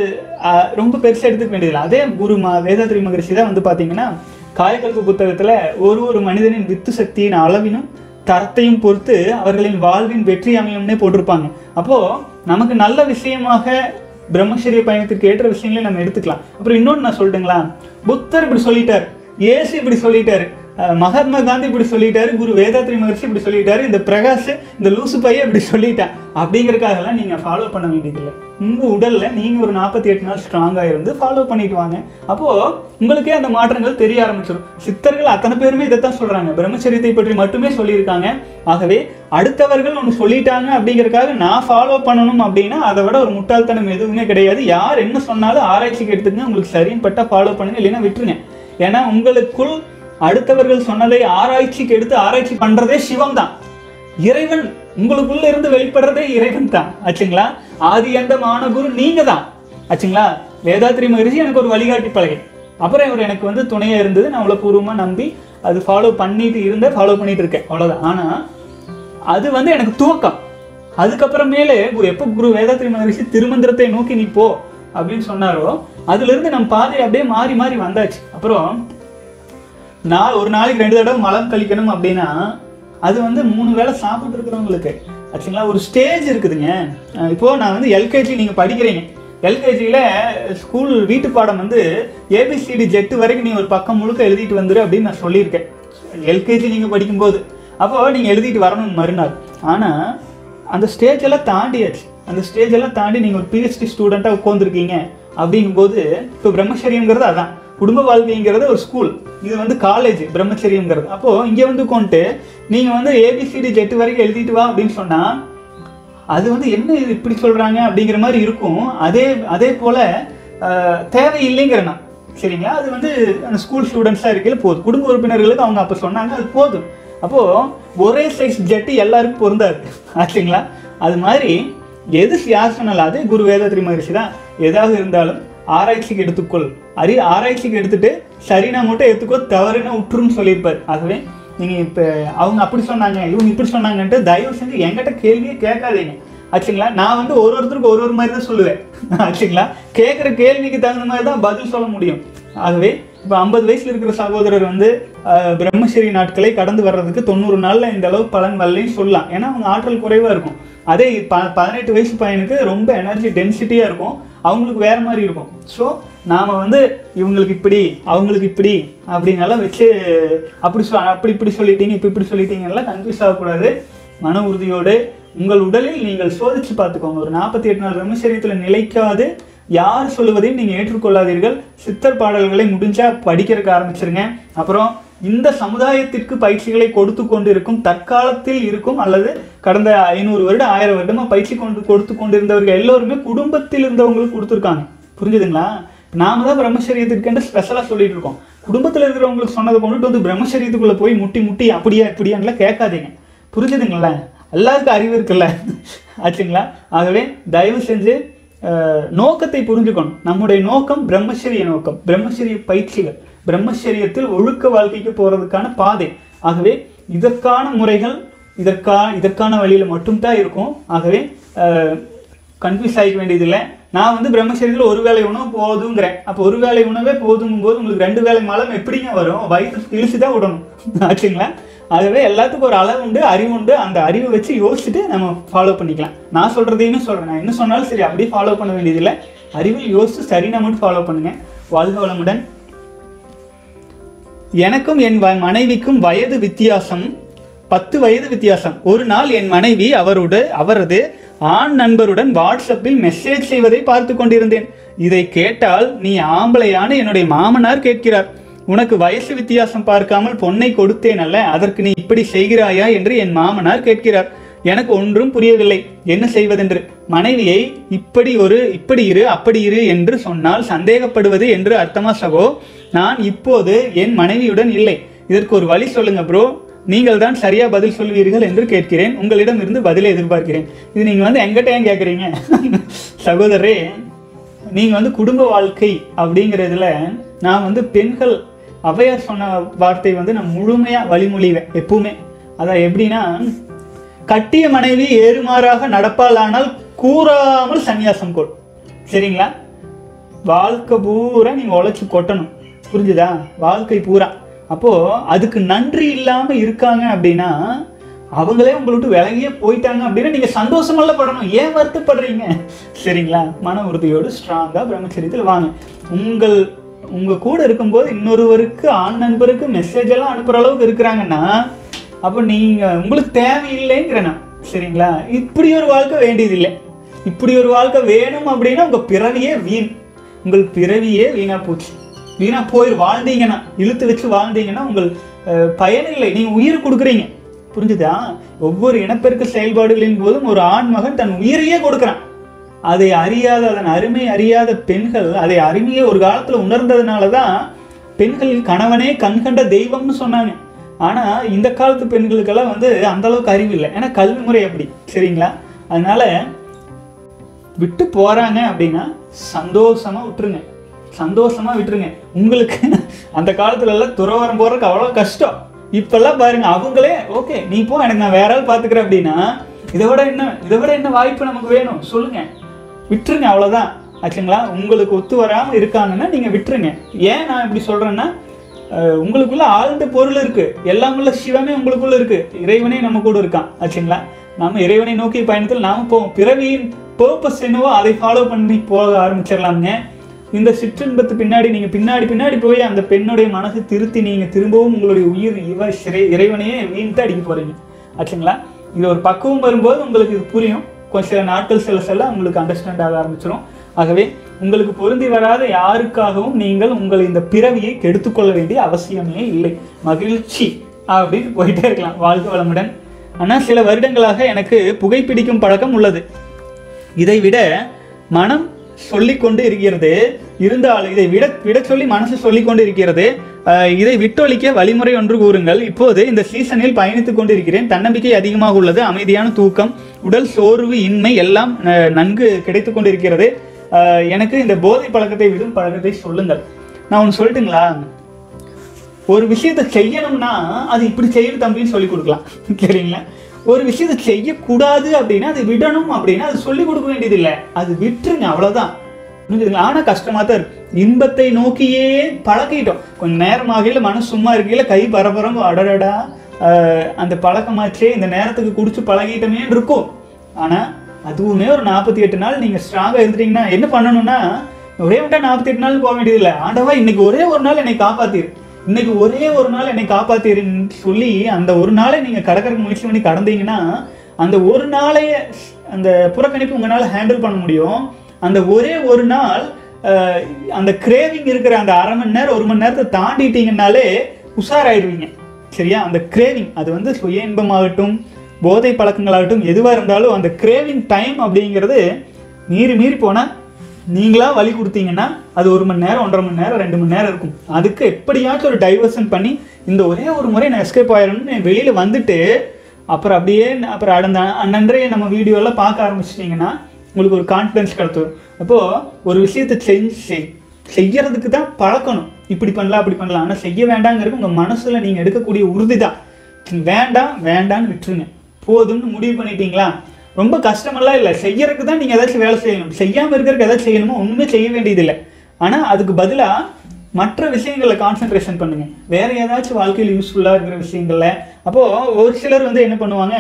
ரொம்ப பெருசாக எடுத்துக்க வேண்டியதில்லை. அதே குருமா வேதாத்ரி மகரிஷி தான் வந்து பார்த்தீங்கன்னா காயக்கல்ப புத்தகத்தில் ஒரு ஒரு மனிதனின் வித்து சக்தியின் அளவினும் தரத்தையும் பொறுத்து அவர்களின் வாழ்வின் வெற்றி அமையும்னே போட்டிருப்பாங்க. அப்போது நமக்கு நல்ல விஷயமாக பிரம்மச்சரிய பயணத்திற்கு ஏற்ற விஷயங்களை நம்ம எடுத்துக்கலாம். அப்புறம் இன்னொன்று நான் சொல்லிட்டுங்களா, புத்தர் இப்படி சொல்லிட்டார், இயேசு இப்படி சொல்லிட்டாரு, மகாத்மா காந்தி இப்படி சொல்லிட்டாரு, குரு வேதாத்ரி மகர்ஷி இப்படி சொல்லிட்டாரு, இந்த பிரகாஷ் இந்த லூசு பையன் இப்படி சொல்லிட்டான் அப்படிங்கிறதுக்காகலாம் நீங்கள் ஃபாலோ பண்ண வேண்டியதில்லை. உங்கள் உடலில் நீங்கள் ஒரு நாற்பத்தி எட்டு நாள் ஸ்ட்ராங்காக இருந்து ஃபாலோ பண்ணிட்டு வாங்க. அப்போது உங்களுக்கே அந்த மாற்றங்கள் தெரிய ஆரம்பிச்சிடும். சித்தர்கள் அத்தனை பேருமே இதைத்தான் சொல்கிறாங்க, பிரம்மச்சரியத்தை பற்றி மட்டுமே சொல்லியிருக்காங்க. ஆகவே அடுத்தவர்கள் ஒன்று சொல்லிட்டாங்க அப்படிங்கிறதுக்காக நான் ஃபாலோ பண்ணணும் அப்படின்னா அதை விட ஒரு முட்டாள்தனம் எதுவுமே கிடையாது. யார் என்ன சொன்னாலும் ஆராய்ச்சிக்கு எடுத்துக்கங்க. உங்களுக்கு சரின்னு பட்டா ஃபாலோ பண்ணுங்க, இல்லைன்னா விட்டுருங்க. ஏன்னா உங்களுக்குள் அடுத்தவர்கள் சொன்னதை ஆராய்ச்சிக்கு எடுத்து ஆராய்ச்சி பண்றதே சிவம் தான். இறைவன் உங்களுக்குள்ள இருந்து வெளிப்படுறதே இறைவன் தான் ஆச்சுங்களா. ஆதி அந்தமான குரு நீங்க தான் ஆச்சுங்களா. வேதாத்ரி மகரிஷி எனக்கு ஒரு வழிகாட்டி பலகை, அப்புறம் இவர் எனக்கு வந்து துணையா இருந்தது. நான் அவ்வளோ பூர்வமா நம்பி அது ஃபாலோ பண்ணிட்டு இருந்தேன், ஃபாலோ பண்ணிட்டு இருக்கேன், அவ்வளோதான். ஆனா அது வந்து எனக்கு துவக்கம். அதுக்கப்புறமேலே எப்போ குரு வேதாத்ரி மகரிஷி திருமந்திரத்தை நோக்கி நீ போ அப்படின்னு சொன்னாரோ அதுல இருந்து நம்ம பாதை அப்படியே மாறி மாறி வந்தாச்சு. அப்புறம் நான் ஒரு நாளைக்கு ரெண்டு தடவை மலம் கழிக்கணும் அப்படின்னா அது வந்து மூணு வேளை சாப்பிட்டு இருக்கிறவங்களுக்கு ஆச்சுங்களா. ஒரு ஸ்டேஜ் இருக்குதுங்க. இப்போது நான் வந்து எல்கேஜி நீங்கள் படிக்கிறீங்க, எல்கேஜியில் ஸ்கூல் வீட்டு பாடம் வந்து ஏபிசிடி ஜெட்டு வரைக்கும் நீ ஒரு பக்கம் முழுக்க எழுதிட்டு வந்துரு அப்படின்னு நான் சொல்லியிருக்கேன் எல்கேஜி நீங்கள் படிக்கும்போது. அப்போது நீங்கள் எழுதிட்டு வரணும் மறுநாள். ஆனால் அந்த ஸ்டேஜ் எல்லாம் தாண்டியாச்சு. அந்த ஸ்டேஜ் எல்லாம் தாண்டி நீங்கள் ஒரு பிஹெச்டி ஸ்டூடெண்ட்டாக உட்காந்துருக்கீங்க அப்படிங்கும்போது இப்போ பிரம்மச்சரியங்கிறது அதான். குடும்ப வாழ்க்கைங்கிறது ஒரு ஸ்கூல், இது வந்து காலேஜ் பிரம்மச்சரியங்கிறது. அப்போது இங்கே வந்து கொண்டு நீங்கள் வந்து ஏபிசிடி ஜெட்டு வரைக்கும் எழுதிட்டு வா அப்படின்னு சொன்னால் அது வந்து என்ன இது இப்படி சொல்கிறாங்க அப்படிங்கிற மாதிரி இருக்கும். அதே அதே போல் தேவையில்லைங்கிறனா சரிங்களா. அது வந்து அந்த ஸ்கூல் ஸ்டூடெண்ட்ஸாக இருக்கையில் போதும். குடும்ப உறுப்பினர்களுக்கு அவங்க அப்போ சொன்னாங்க, அது போதும். அப்போது ஒரே சைஸ் ஜெட்டு எல்லாருக்கும் பொருந்தாது ஆச்சுங்களா. அது மாதிரி எது யார் சொன்னாலும் அதே குரு வேதாத்ரி மகரிஷி தான். எதாக இருந்தாலும் ஆராய்ச்சிக்கு எடுத்துக்கொள், அறி ஆராய்ச்சிக்கு எடுத்துட்டு சரினா மட்டும் எடுத்துக்கோ, தவறுனா உற்றுன்னு சொல்லியிருப்பார். ஆகவே நீங்கள் இப்போ அவங்க அப்படி சொன்னாங்க இவங்க இப்படி சொன்னாங்கன்ட்டு தயவு செஞ்சு என்கிட்ட கேள்வியே கேட்காதீங்க ஆச்சுங்களா. நான் வந்து ஒரு ஒருத்தருக்கு ஒரு ஒரு மாதிரி தான் சொல்லுவேன் ஆச்சுங்களா. கேட்குற கேள்விக்கு தகுந்த மாதிரி தான் பதில் சொல்ல முடியும். ஆகவே இப்போ ஐம்பது வயசில் இருக்கிற சகோதரர் வந்து பிரம்மச்சரிய நாட்களை கடந்து வர்றதுக்கு தொண்ணூறு நாளில் இந்த அளவு பலன் வரலைன்னு சொல்லலாம். ஏன்னா அவங்க ஆற்றல் குறைவாக இருக்கும். அதே ப பதினெட்டு வயசு பையனுக்கு ரொம்ப எனர்ஜி டென்சிட்டியாக இருக்கும், அவங்களுக்கு வேறு மாதிரி இருக்கும். ஸோ நாம் வந்து இவங்களுக்கு இப்படி அவங்களுக்கு இப்படி அப்படின்னெல்லாம் வச்சு அப்படி சொ அப்படி இப்படி சொல்லிட்டீங்க இப்போ இப்படி சொல்லிட்டீங்கலாம் கன்ஃபியூஸ் ஆகக்கூடாது. மன உறுதியோடு உங்கள் உடலில் நீங்கள் சோதித்து பார்த்துக்கோங்க. ஒரு நாற்பத்தி எட்டு நாள் பிரம்மச்சரியத்தில் நிலைக்காது யார் சொல்லுவதையும் நீங்கள் ஏற்றுக்கொள்ளாதீர்கள். சித்தர் பாடல்களை முடிஞ்சா படிக்கிறதுக்கு ஆரம்பிச்சிருங்க. அப்புறம் இந்த சமுதாயத்திற்கு பயிற்சிகளை கொடுத்து கொண்டு இருக்கும், தற்காலத்தில் இருக்கும் அல்லது கடந்த ஐநூறு வருடம் ஆயிரம் வருடமா பயிற்சி கொண்டு கொடுத்து கொண்டிருந்தவர்கள் எல்லோருமே குடும்பத்தில் இருந்தவங்களுக்கு கொடுத்துருக்காங்க. புரிஞ்சுதுங்களா? நாம தான் பிரம்மச்சரியத்திற்கு ஸ்பெஷலாக சொல்லிட்டு இருக்கோம். குடும்பத்தில் இருக்கிறவங்களுக்கு சொன்னதை கொண்டுட்டு வந்து பிரம்மச்சரியத்துக்குள்ள போய் முட்டி முட்டி அப்படியா இப்படியான்லாம் கேட்காதீங்க. புரிஞ்சுதுங்களா? எல்லாருக்கும் அறிவு இருக்குல்ல, ஆச்சுங்களா? ஆகவே தயவு செஞ்சு நோக்கத்தை புரிஞ்சுக்கணும். நம்முடைய நோக்கம் பிரம்மச்சரிய நோக்கம், பிரம்மச்சரிய பயிற்சிகள், பிரம்மச்சரியத்தில் ஒழுக்க வாழ்க்கைக்கு போறதுக்கான பாதை. ஆகவே இதற்கான முறைகள் இதற்கா இதற்கான வழியில் மட்டும்தான் இருக்கும். ஆகவே கன்ஃபியூஸ் ஆகிக்க வேண்டியதில்லை. நான் வந்து பிரம்மச்சரியத்தில் ஒரு வேளை உணவு போதுங்கிறேன். அப்போ ஒரு வேளை உணவே போதுங்கும் போது உங்களுக்கு ரெண்டு வேளை மலம் எப்படிங்க வரும்? வயிற்று இழுச்சு தான் விடணும், ஆச்சுங்களா? ஆகவே எல்லாத்துக்கும் ஒரு அளவு உண்டு, அறிவு உண்டு. அந்த அறிவை வச்சு யோசிச்சுட்டு நம்ம ஃபாலோ பண்ணிக்கலாம். நான் சொல்கிறதையுமே சொல்கிறேன், நான் என்ன சொன்னாலும் சரி அப்படியே ஃபாலோ பண்ண வேண்டியதில்லை. அறிவில் யோசிச்சு சரினா மட்டும் ஃபாலோ பண்ணுங்க. வாழ்க வளமுடன். எனக்கும் என் மனைவிக்கும் வயது வித்தியாசம் பத்து வயது வித்தியாசம். ஒரு நாள் என் மனைவி அவரோடு அவரது ஆண் நண்பருடன் வாட்ஸ்அப்பில் மெசேஜ் செய்வதை பார்த்து கொண்டிருந்தேன். இதை கேட்டால் நீ ஆம்பளையான என்னுடைய மாமனார் கேட்கிறார். உனக்கு வயசு வித்தியாசம் பார்க்காமல் பொண்ணை கொடுத்தேன் அல்ல, அதற்கு நீ இப்படி செய்கிறாயா என்று என் மாமனார் கேட்கிறார். எனக்கு ஒன்றும் புரியவில்லை, என்ன செய்வதென்று. மனைவியை இப்படி ஒரு இப்படி இரு அப்படி இரு என்று சொன்னால் சந்தேகப்படுவது என்று அர்த்தமா சகோ? நான் இப்போது என் மனைவியுடன் இல்லை. இதற்கு ஒரு வழி சொல்லுங்க ப்ரோ, நீங்கள் தான் சரியா பதில் சொல்வீர்கள் என்று கேட்கிறேன். உங்களிடம் இருந்து பதிலை எதிர்பார்க்கிறேன். இது நீங்க வந்து எங்கிட்ட ஏன் கேட்குறீங்க சகோதரரே? நீங்க வந்து குடும்ப வாழ்க்கை அப்படிங்கிறதுல நான் வந்து பெண்கள் அவையார் சொன்ன வார்த்தை வந்து நான் முழுமையா வழிமொழிவேன் எப்பவுமே. அதான் எப்படின்னா, கட்டிய மனைவி ஏறுமாறாக நடப்பால் ஆனால் கூறாமல் சன்னியாசம் கொள். சரிங்களா? வாழ்க்கை பூரா நீங்க உழைச்சு கொட்டணும். புரிஞ்சுதா? வாழ்க்கை பூரா. அப்போ அதுக்கு நன்றி இல்லாம இருக்காங்க அப்படின்னா, அவங்களே உங்களை விட்டு விலகியே போயிட்டாங்க அப்படின்னா நீங்க சந்தோஷமெல்லாம் படணும். ஏன் வருத்தப்படுறீங்க? சரிங்களா? மன உறுதியோடு ஸ்ட்ராங்கா பிரம்மச்சரியத்தில் வாங்க. உங்கள் உங்க கூட இருக்கும்போது இன்னொருவருக்கு ஆண் நண்பருக்கு மெசேஜ் எல்லாம் அனுப்புற அளவுக்கு இருக்கிறாங்கன்னா அப்போ நீங்க உங்களுக்கு தேவையில்லைங்கிறேன். சரிங்களா? இப்படி ஒரு வாழ்க்கை வேண்டியதில்லை. இப்படி ஒரு வாழ்க்கை வேணும் அப்படின்னா உங்க பிறவியே வீண். உங்கள் பிறவியே வீணா போச்சு. வீணா போய் வாழ்ந்தீங்கன்னா, இழுத்து வச்சு வாழ்ந்தீங்கன்னா உங்கள் பயனில்லை. நீங்க உயிர் கொடுக்குறீங்க. புரிஞ்சுதா? ஒவ்வொரு இனப்பெருக்க செயல்பாடுகளின் போதும் ஒரு ஆண் மகன் தன் உயிரையே கொடுக்குறான். அதை அறியாத, அதன் அருமை அறியாத பெண்கள் அதை அருமையை ஒரு காலத்துல உணர்ந்ததுனாலதான் பெண்கள் கணவனே கண்கண்ட தெய்வம்னு சொன்னாங்க. ஆனா இந்த காலத்து பெண்களுக்கெல்லாம் வந்து அந்த அளவுக்கு அறிவு இல்லை. ஏன்னா கல்வி முறை அப்படி. சரிங்களா? அதனால விட்டு போறாங்க அப்படின்னா சந்தோஷமா விட்டுருங்க, சந்தோஷமா விட்டுருங்க. உங்களுக்கு அந்த காலத்துல எல்லாம் துறவரம் போறதுக்கு அவ்வளவு கஷ்டம். இப்பெல்லாம் பாருங்க, அவங்களே ஓகே நீ போ, எனக்கு நான் வேற ஆள் பாத்துக்கிறேன் அப்படின்னா இதை விட என்ன இதை விட என்ன வாய்ப்பு நமக்கு வேணும் சொல்லுங்க? விட்டுருங்க, அவ்வளவுதான். ஆச்சுங்களா? உங்களுக்கு ஒத்து வராம இருக்காங்கன்னா நீங்க விட்டுருங்க. ஏன் நான் இப்படி சொல்றேன்னா, உங்களுக்குள்ள ஆழ்ந்த பொருள் இருக்கு, எல்லாம் உள்ள சிவமே உங்களுக்குள்ள இருக்கு, இறைவனே நம்ம கூட இருக்கான். ஆச்சுங்களா? நம்ம இறைவனை நோக்கி பயணத்தில் நாம போவோம். பிறவியின் பர்பஸ் என்னவோ அதை ஃபாலோ பண்ணி போக ஆரம்பிச்சிடலாமுங்க. இந்த சிற்றின்பத்து பின்னாடி நீங்க பின்னாடி பின்னாடி போய் அந்த பெண்ணுடைய மனசு திருத்தி நீங்க திரும்பவும் உங்களுடைய உயிர் இவ சிறை இறைவனையே வீண்ட்டு அடிக்க போறீங்க. ஆச்சுங்களா? இது ஒரு பக்குவம் வரும்போது உங்களுக்கு இது புரியும். கொஞ்சம் சில நாட்கள் சில சில உங்களுக்கு அண்டர்ஸ்டாண்ட் ஆக ஆரம்பிச்சிடும். ஆகவே உங்களுக்கு பொருந்தி வராத யாருக்காகவும் நீங்கள் உங்கள் இந்த பிறவியை கெடுத்துக்கொள்ள வேண்டிய அவசியமே இல்லை. மகிழ்ச்சி அப்படின்னு போயிட்டே இருக்கலாம். வாழ்க வளமுடன். ஆனால் சில வருடங்களாக எனக்கு புகைப்பிடிக்கும் பழக்கம் உள்ளது. இதை விட மனம் சொல்லிக்கொண்டு இருக்கிறது. இருந்தாலும் இதை விட விட சொல்லி மனசு சொல்லிக்கொண்டு இருக்கிறது. இதை விட்டொழிக்க வழிமுறை ஒன்று கூறுங்கள். இப்போது இந்த சீசனில் பயணித்துக் கொண்டு இருக்கிறேன். தன்னம்பிக்கை அதிகமாக உள்ளது. அமைதியான தூக்கம், உடல் சோர்வு இன்மை எல்லாம் நன்கு கிடைத்துக் கொண்டிருக்கிறது. எனக்கு இந்த போதை பழக்கத்தை விடும் பழக்கத்தை சொல்லுங்கள். நான் ஒன்று சொல்லட்டுங்களா? ஒரு விஷயத்தை செய்யணும்னா அது இப்படி செய்யணும் தம்பின்னு சொல்லி கொடுக்கலாம். சரிங்களா? ஒரு விஷயத்தை செய்யக்கூடாது அப்படின்னா அது விடணும் அப்படின்னா அது சொல்லிக் கொடுக்க வேண்டியது இல்லை. அது விட்டுருங்க, அவ்வளவுதான். புரிஞ்சுதுங்களா? ஆனா கஷ்டமா தான் இருக்கு. இன்பத்தை நோக்கியே பழக்கிட்டோம். கொஞ்சம் நேரமாகல மனசு சும்மா இருக்கையில கை பரபரம் அடடடா அந்த பழக்கமாச்சே, இந்த நேரத்துக்கு குடிச்சு பழகிட்டமே இருக்கும். ஆனா அதுவுமே ஒரு நாற்பத்தி எட்டு நாள் நீங்க ஸ்ட்ராங்கா இருந்துட்டீங்கன்னா என்ன பண்ணணும்னா, ஒரே விட்டா நாற்பத்தி எட்டு நாள் போக வேண்டியது இல்லை. ஆண்டவா இன்னைக்கு ஒரே ஒரு நாள் என்னை காப்பாத்திரு, இன்னைக்கு ஒரே ஒரு நாள் என்னை காப்பாத்திருன்னு சொல்லி அந்த ஒரு நாளை நீங்க கடற்கரைக்கு முயற்சி பண்ணி கடந்தீங்கன்னா அந்த ஒரு நாளைய அந்த புறக்கணிப்பு உங்களால ஹேண்டில் பண்ண முடியும். அந்த ஒரே ஒரு நாள் அந்த கிரேவிங் இருக்கிற அந்த அரை மணி நேரம் ஒரு மணி நேரத்தை தாண்டிட்டீங்கன்னாலே உஷாராயிடுவீங்க. சரியா? அந்த கிரேவிங் அது வந்து சுய இன்பமாகட்டும் போதை பழக்கங்களாகட்டும் எதுவாக இருந்தாலும் அந்த கிரேவிங் டைம் அப்படிங்கிறது மீறி மீறி போனால் நீங்களா வழி கொடுத்தீங்கன்னா அது ஒரு மணி நேரம் ஒன்றரை மணி நேரம் ரெண்டு மணி நேரம் இருக்கும். அதுக்கு எப்படியாச்சும் ஒரு டைவர்ஷன் பண்ணி இந்த ஒரே ஒரு முறை நான் எஸ்கேப் ஆயிடணும்னு வெளியில் வந்துட்டு அப்புறம் அப்படியே அப்புறம் அடுத்த அன்னன்றைய நம்ம வீடியோலாம் பார்க்க ஆரம்பிச்சிட்டிங்கன்னா உங்களுக்கு ஒரு கான்ஃபிடன்ஸ் கிடைக்கும். அப்போது ஒரு விஷயத்தை செஞ்சு செய் செய்யறதுக்கு தான் பழக்கணும். இப்படி பண்ணலாம் அப்படி பண்ணலாம், ஆனால் செய்ய வேண்டாங்கிறது உங்கள் மனசில் நீங்கள் எடுக்கக்கூடிய உறுதி தான். வேண்டாம் வேண்டான்னு விட்டுருங்க, போதும்னு முடிவு பண்ணிட்டீங்களா? ரொம்ப கஷ்டமெல்லாம் இல்லை, செய்யறதுக்கு தான் நீங்கள் ஏதாச்சும் வேலை செய்யணும். செய்யாமல் இருக்கிறதுக்கு ஏதாச்சும் செய்யணுமோ ஒன்றுமே செய்ய வேண்டியதில்லை. ஆனால் அதுக்கு பதிலாக மற்ற விஷயங்களில் கான்சன்ட்ரேஷன் பண்ணுங்கள், வேறு ஏதாச்சும் வாழ்க்கையில் யூஸ்ஃபுல்லாக இருக்கிற விஷயங்களில். அப்போது ஒரு சிலர் வந்து என்ன பண்ணுவாங்க,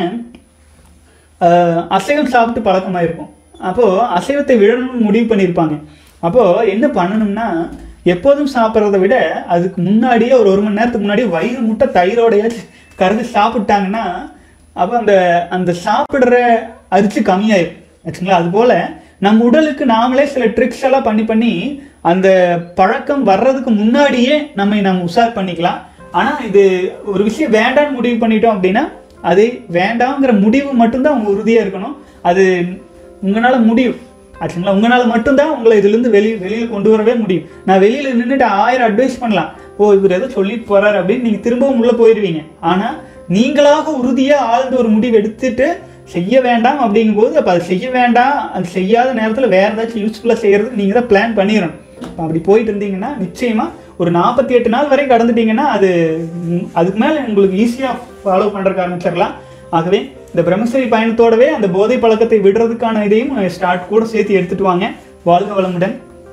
அசைவம் சாப்பிட்டு பழக்கமாக இருக்கும். அப்போது அசைவத்தை விடணும்னு முடிவு பண்ணியிருப்பாங்க. அப்போது என்ன பண்ணணும்னா, எப்போதும் சாப்பிட்றத விட அதுக்கு முன்னாடியே ஒரு ஒரு மணி நேரத்துக்கு முன்னாடியே வயிறு முட்டை தயிரோடையாச்சும் கருதி சாப்பிட்டாங்கன்னா அப்போ அந்த அந்த சாப்பிட்ற அரிசி கம்மியாயிடும் ஆச்சுங்களா. அதுபோல் நம்ம உடலுக்கு நாமளே சில ட்ரிக்ஸ் எல்லாம் பண்ணி பண்ணி அந்த பழக்கம் வர்றதுக்கு முன்னாடியே நம்ம நம்ம உஷார் பண்ணிக்கலாம். ஆனால் இது ஒரு விஷயம் வேண்டான்னு முடிவு பண்ணிட்டோம் அப்படின்னா அது வேண்டாங்கிற முடிவு மட்டும்தான் உங்கள் உறுதியாக இருக்கணும். அது உங்களால் முடியும் ஆச்சுங்களா. உங்களால் மட்டும்தான் உங்களை இதுலேருந்து வெளியே வெளியில் கொண்டு வரவே முடியும். நான் வெளியில் நின்றுட்டு ஆயிரம் அட்வைஸ் பண்ணலாம், ஓ இவர் எதோ சொல்லிட்டு போகிறார் அப்படின்னு நீங்கள் திரும்பவும் உள்ளே போயிடுவீங்க. ஆனால் நீங்களாக உறுதியாக ஆழ்ந்த ஒரு முடிவு எடுத்துட்டு செய்ய வேண்டாம் அப்படிங்கும்போது அப்போ அது செய்ய வேண்டாம், அது செய்யாத நேரத்தில் வேறு ஏதாச்சும் யூஸ்ஃபுல்லாக செய்கிறதுக்கு நீங்கள் தான் பிளான் பண்ணிடணும். அப்படி போயிட்டு இருந்தீங்கன்னா நிச்சயமாக ஒரு நாற்பத்தி எட்டு நாள் வரை கடந்துட்டீங்கன்னா அது அதுக்கு மேலே உங்களுக்கு ஈஸியாக ஃபாலோ பண்ணுறதுக்கு ஆரம்பிச்சிடலாம். ஆகவே இந்த பிரம்மச்சரிய பயணத்தோடவே அந்த போதை பழக்கத்தை விடுறதுக்கான இதையும் ஸ்டார்ட் கூட சேர்த்து எடுத்துட்டு வாங்க. வாழ்க வளமுடன்.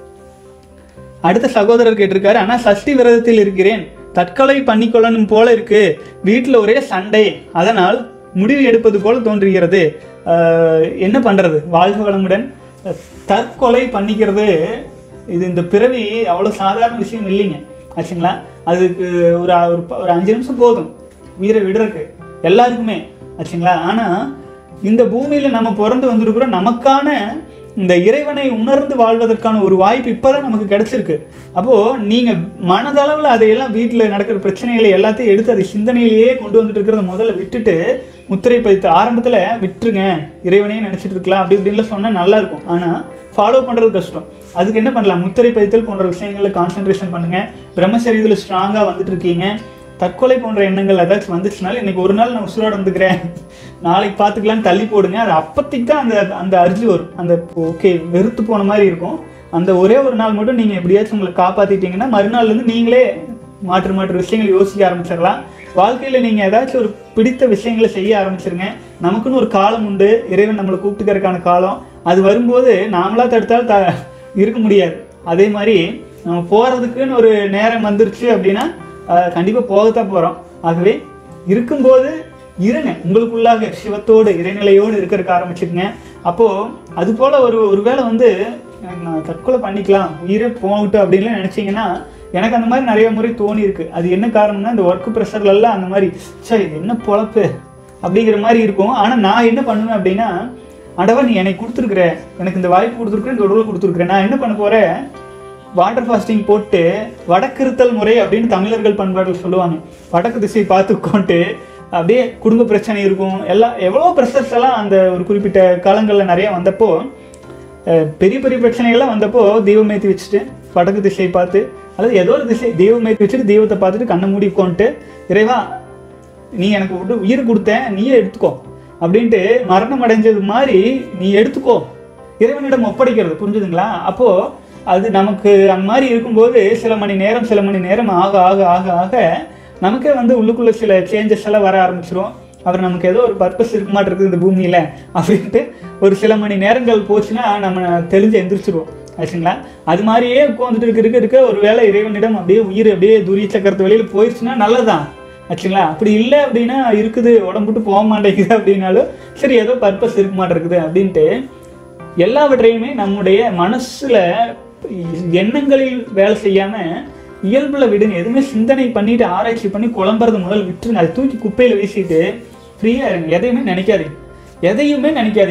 அடுத்த சகோதரர் கேட்டிருக்காரு, ஆனால் சஷ்டி விரதத்தில் இருக்கிறேன், தற்கொலை பண்ணிக்கொள்ளணும் போல இருக்கு, வீட்டில் ஒரே சண்டை, அதனால் முடிவு எடுப்பது போல தோன்றுகிறது, என்ன பண்ணுறது? வாழ்க வளமுடன். தற்கொலை பண்ணிக்கிறது இது இந்த பிறவி அவ்வளோ சாதாரண விஷயம் இல்லைங்க ஆச்சுங்களா. அதுக்கு ஒரு ஒரு அஞ்சு நிமிஷம் போதும் உயிரை விடுறதுக்கு எல்லாருக்குமே ஆச்சுங்களா. ஆனால் இந்த பூமியில் நம்ம பிறந்து வந்திருக்கிறோம், நமக்கான இந்த இறைவனை உணர்ந்து வாழ்வதற்கான ஒரு வாய்ப்பு இப்போதான் நமக்கு கிடைச்சிருக்கு. அப்போது நீங்கள் மனதளவில் அதையெல்லாம் வீட்டில் நடக்கிற பிரச்சனைகளை எல்லாத்தையும் எடுத்து அதை சிந்தனையிலேயே கொண்டு வந்துட்டு இருக்கிறத முதல்ல விட்டுட்டு முத்திரை பதித்து ஆரம்பத்தில் விட்டுருங்க, இறைவனையே நினச்சிட்டு இருக்கலாம் அப்படி இப்படின்லாம் சொன்னால் நல்லாயிருக்கும். ஆனால் ஃபாலோ பண்ணுறது கஷ்டம். அதுக்கு என்ன பண்ணலாம், முத்திரை பதித்தல் போன்ற விஷயங்களில் கான்சன்ட்ரேஷன் பண்ணுங்கள். பிரம்மச்சரியத்தில் ஸ்ட்ராங்காக வந்துட்டு இருக்கீங்க, தற்கொலை போன்ற எண்ணங்கள் ஏதாச்சும் வந்துச்சுனாலும் இன்றைக்கி ஒரு நாள் நான் உசுரோடு வந்துக்கிறேன், நாளைக்கு பார்த்துக்கலான்னு தள்ளி போடுங்க. அது அப்போதைக்கு தான் அந்த அந்த அர்ஜி வரும், அந்த ஓகே வெறுத்து போன மாதிரி இருக்கும். அந்த ஒரே ஒரு நாள் மட்டும் நீங்கள் எப்படியாச்சும் உங்களை காப்பாற்றிட்டீங்கன்னா மறுநாள்லேருந்து நீங்களே மாற்று மாற்று விஷயங்கள் யோசிக்க ஆரம்பிச்சிடலாம். வாழ்க்கையில் நீங்கள் ஏதாச்சும் ஒரு பிடித்த விஷயங்களை செய்ய ஆரம்பிச்சிருங்க. நமக்குன்னு ஒரு காலம் உண்டு, இறைவன் நம்மளை கூப்பிட்டுக்கிறதுக்கான காலம். அது வரும்போது நாமளாக தடுத்தால் த இருக்க முடியாது. அதே மாதிரி நம்ம போகிறதுக்குன்னு ஒரு நேரம் வந்துருச்சு அப்படின்னா கண்டிப்பாக போகத்தான் போகிறோம். ஆகவே இருக்கும்போது இருங்க, உங்களுக்குள்ளாக சிவத்தோடு இறைநிலையோடு இருக்கிறதுக்கு ஆரம்பிச்சுக்குங்க. அப்போது அது போல் ஒரு ஒரு வேளை வந்து நான் தற்கொலை பண்ணிக்கலாம் உயிரே போகட்டும் அப்படின்லாம் நினச்சிங்கன்னா எனக்கு அந்த மாதிரி நிறைய முறை தோணி இருக்கு. அது என்ன காரணம்னா இந்த ஒர்க் ப்ரெஷர்லாம் அந்த மாதிரி சரி என்ன பொழப்பு அப்படிங்கிற மாதிரி இருக்கும். ஆனால் நான் என்ன பண்ணுவேன் அப்படின்னா, அடவா நீ எனக்கு கொடுத்துருக்குற, எனக்கு இந்த வாய்ப்பு கொடுத்துருக்குறேன், இந்த உடலை கொடுத்துருக்குறேன், நான் என்ன பண்ண போகிறேன், வாட்டர் ஃபாஸ்டிங் போட்டு வடக்கிருத்தல் முறை அப்படின்னு தமிழர்கள் பண்பாட்டில் சொல்லுவாங்க. வடக்கு திசை பார்த்துக்கோன்ட்டு அப்படியே குடும்ப பிரச்சனை இருக்கும், எல்லாம் எவ்வளோ ப்ரெஷர்ஸ் எல்லாம் அந்த ஒரு குறிப்பிட்ட காலங்களில் நிறையா வந்தப்போ, பெரிய பெரிய பிரச்சனைகள்லாம் வந்தப்போ தெய்வம் ஏற்றி வச்சுட்டு வடக்கு திசையை பார்த்து, அதாவது ஏதோ ஒரு திசை தெய்வம் ஏற்றி வச்சுட்டு தெய்வத்தை பார்த்துட்டு கண்ணை மூடி உட்காந்துட்டு, இறைவா நீ எனக்கு விட்டு உயிர் கொடுத்தேன், நீயே எடுத்துக்கோ அப்படின்ட்டு மரணம் அடைஞ்சது மாதிரி நீ எடுத்துக்கோ இறைவனிடம் ஒப்படைக்கிறது. புரிஞ்சுதுங்களா? அப்போது அது நமக்கு அந்த மாதிரி இருக்கும்போது சில மணி நேரம் சில மணி நேரம் ஆக ஆக ஆக ஆக நமக்கே வந்து உள்ளுக்குள்ளே சில சேஞ்சஸ் எல்லாம் வர ஆரம்பிச்சிடும். அவர் நமக்கு ஏதோ ஒரு பர்பஸ் இருக்க மாட்டிருக்குது இந்த பூமியில் அப்படின்ட்டு ஒரு சில மணி நேரங்கள் போச்சுன்னா நம்ம தெளிஞ்சு எந்திரிச்சிருவோம் ஆச்சுங்களா. அது மாதிரியே உட்காந்துட்டு இருக்க இருக்க இருக்க ஒரு வேளை இறைவனிடம் அப்படியே உயிர் அப்படியே துரிய சக்கரத்து வெளியில் போயிடுச்சுன்னா நல்லதான் ஆச்சுங்களா. அப்படி இல்லை அப்படின்னா இருக்குது உடம்புட்டு போக மாட்டேங்குது அப்படின்னாலும் சரி ஏதோ பர்பஸ் இருக்க மாட்டேருக்குது அப்படின்ட்டு எல்லாவற்றையுமே நம்முடைய மனசில் எண்ணங்களில் வேலை செய்யாமல் இயல்பில் விடுங்க. எதுவுமே சிந்தனை பண்ணிட்டு ஆராய்ச்சி பண்ணி குழம்புறது முதல் விட்டுருங்க. அதை தூக்கி குப்பையில் வீசிட்டு ஃப்ரீயாக இருங்க. எதையுமே நினைக்காதீங்க, எதையுமே நினைக்காதீங்க.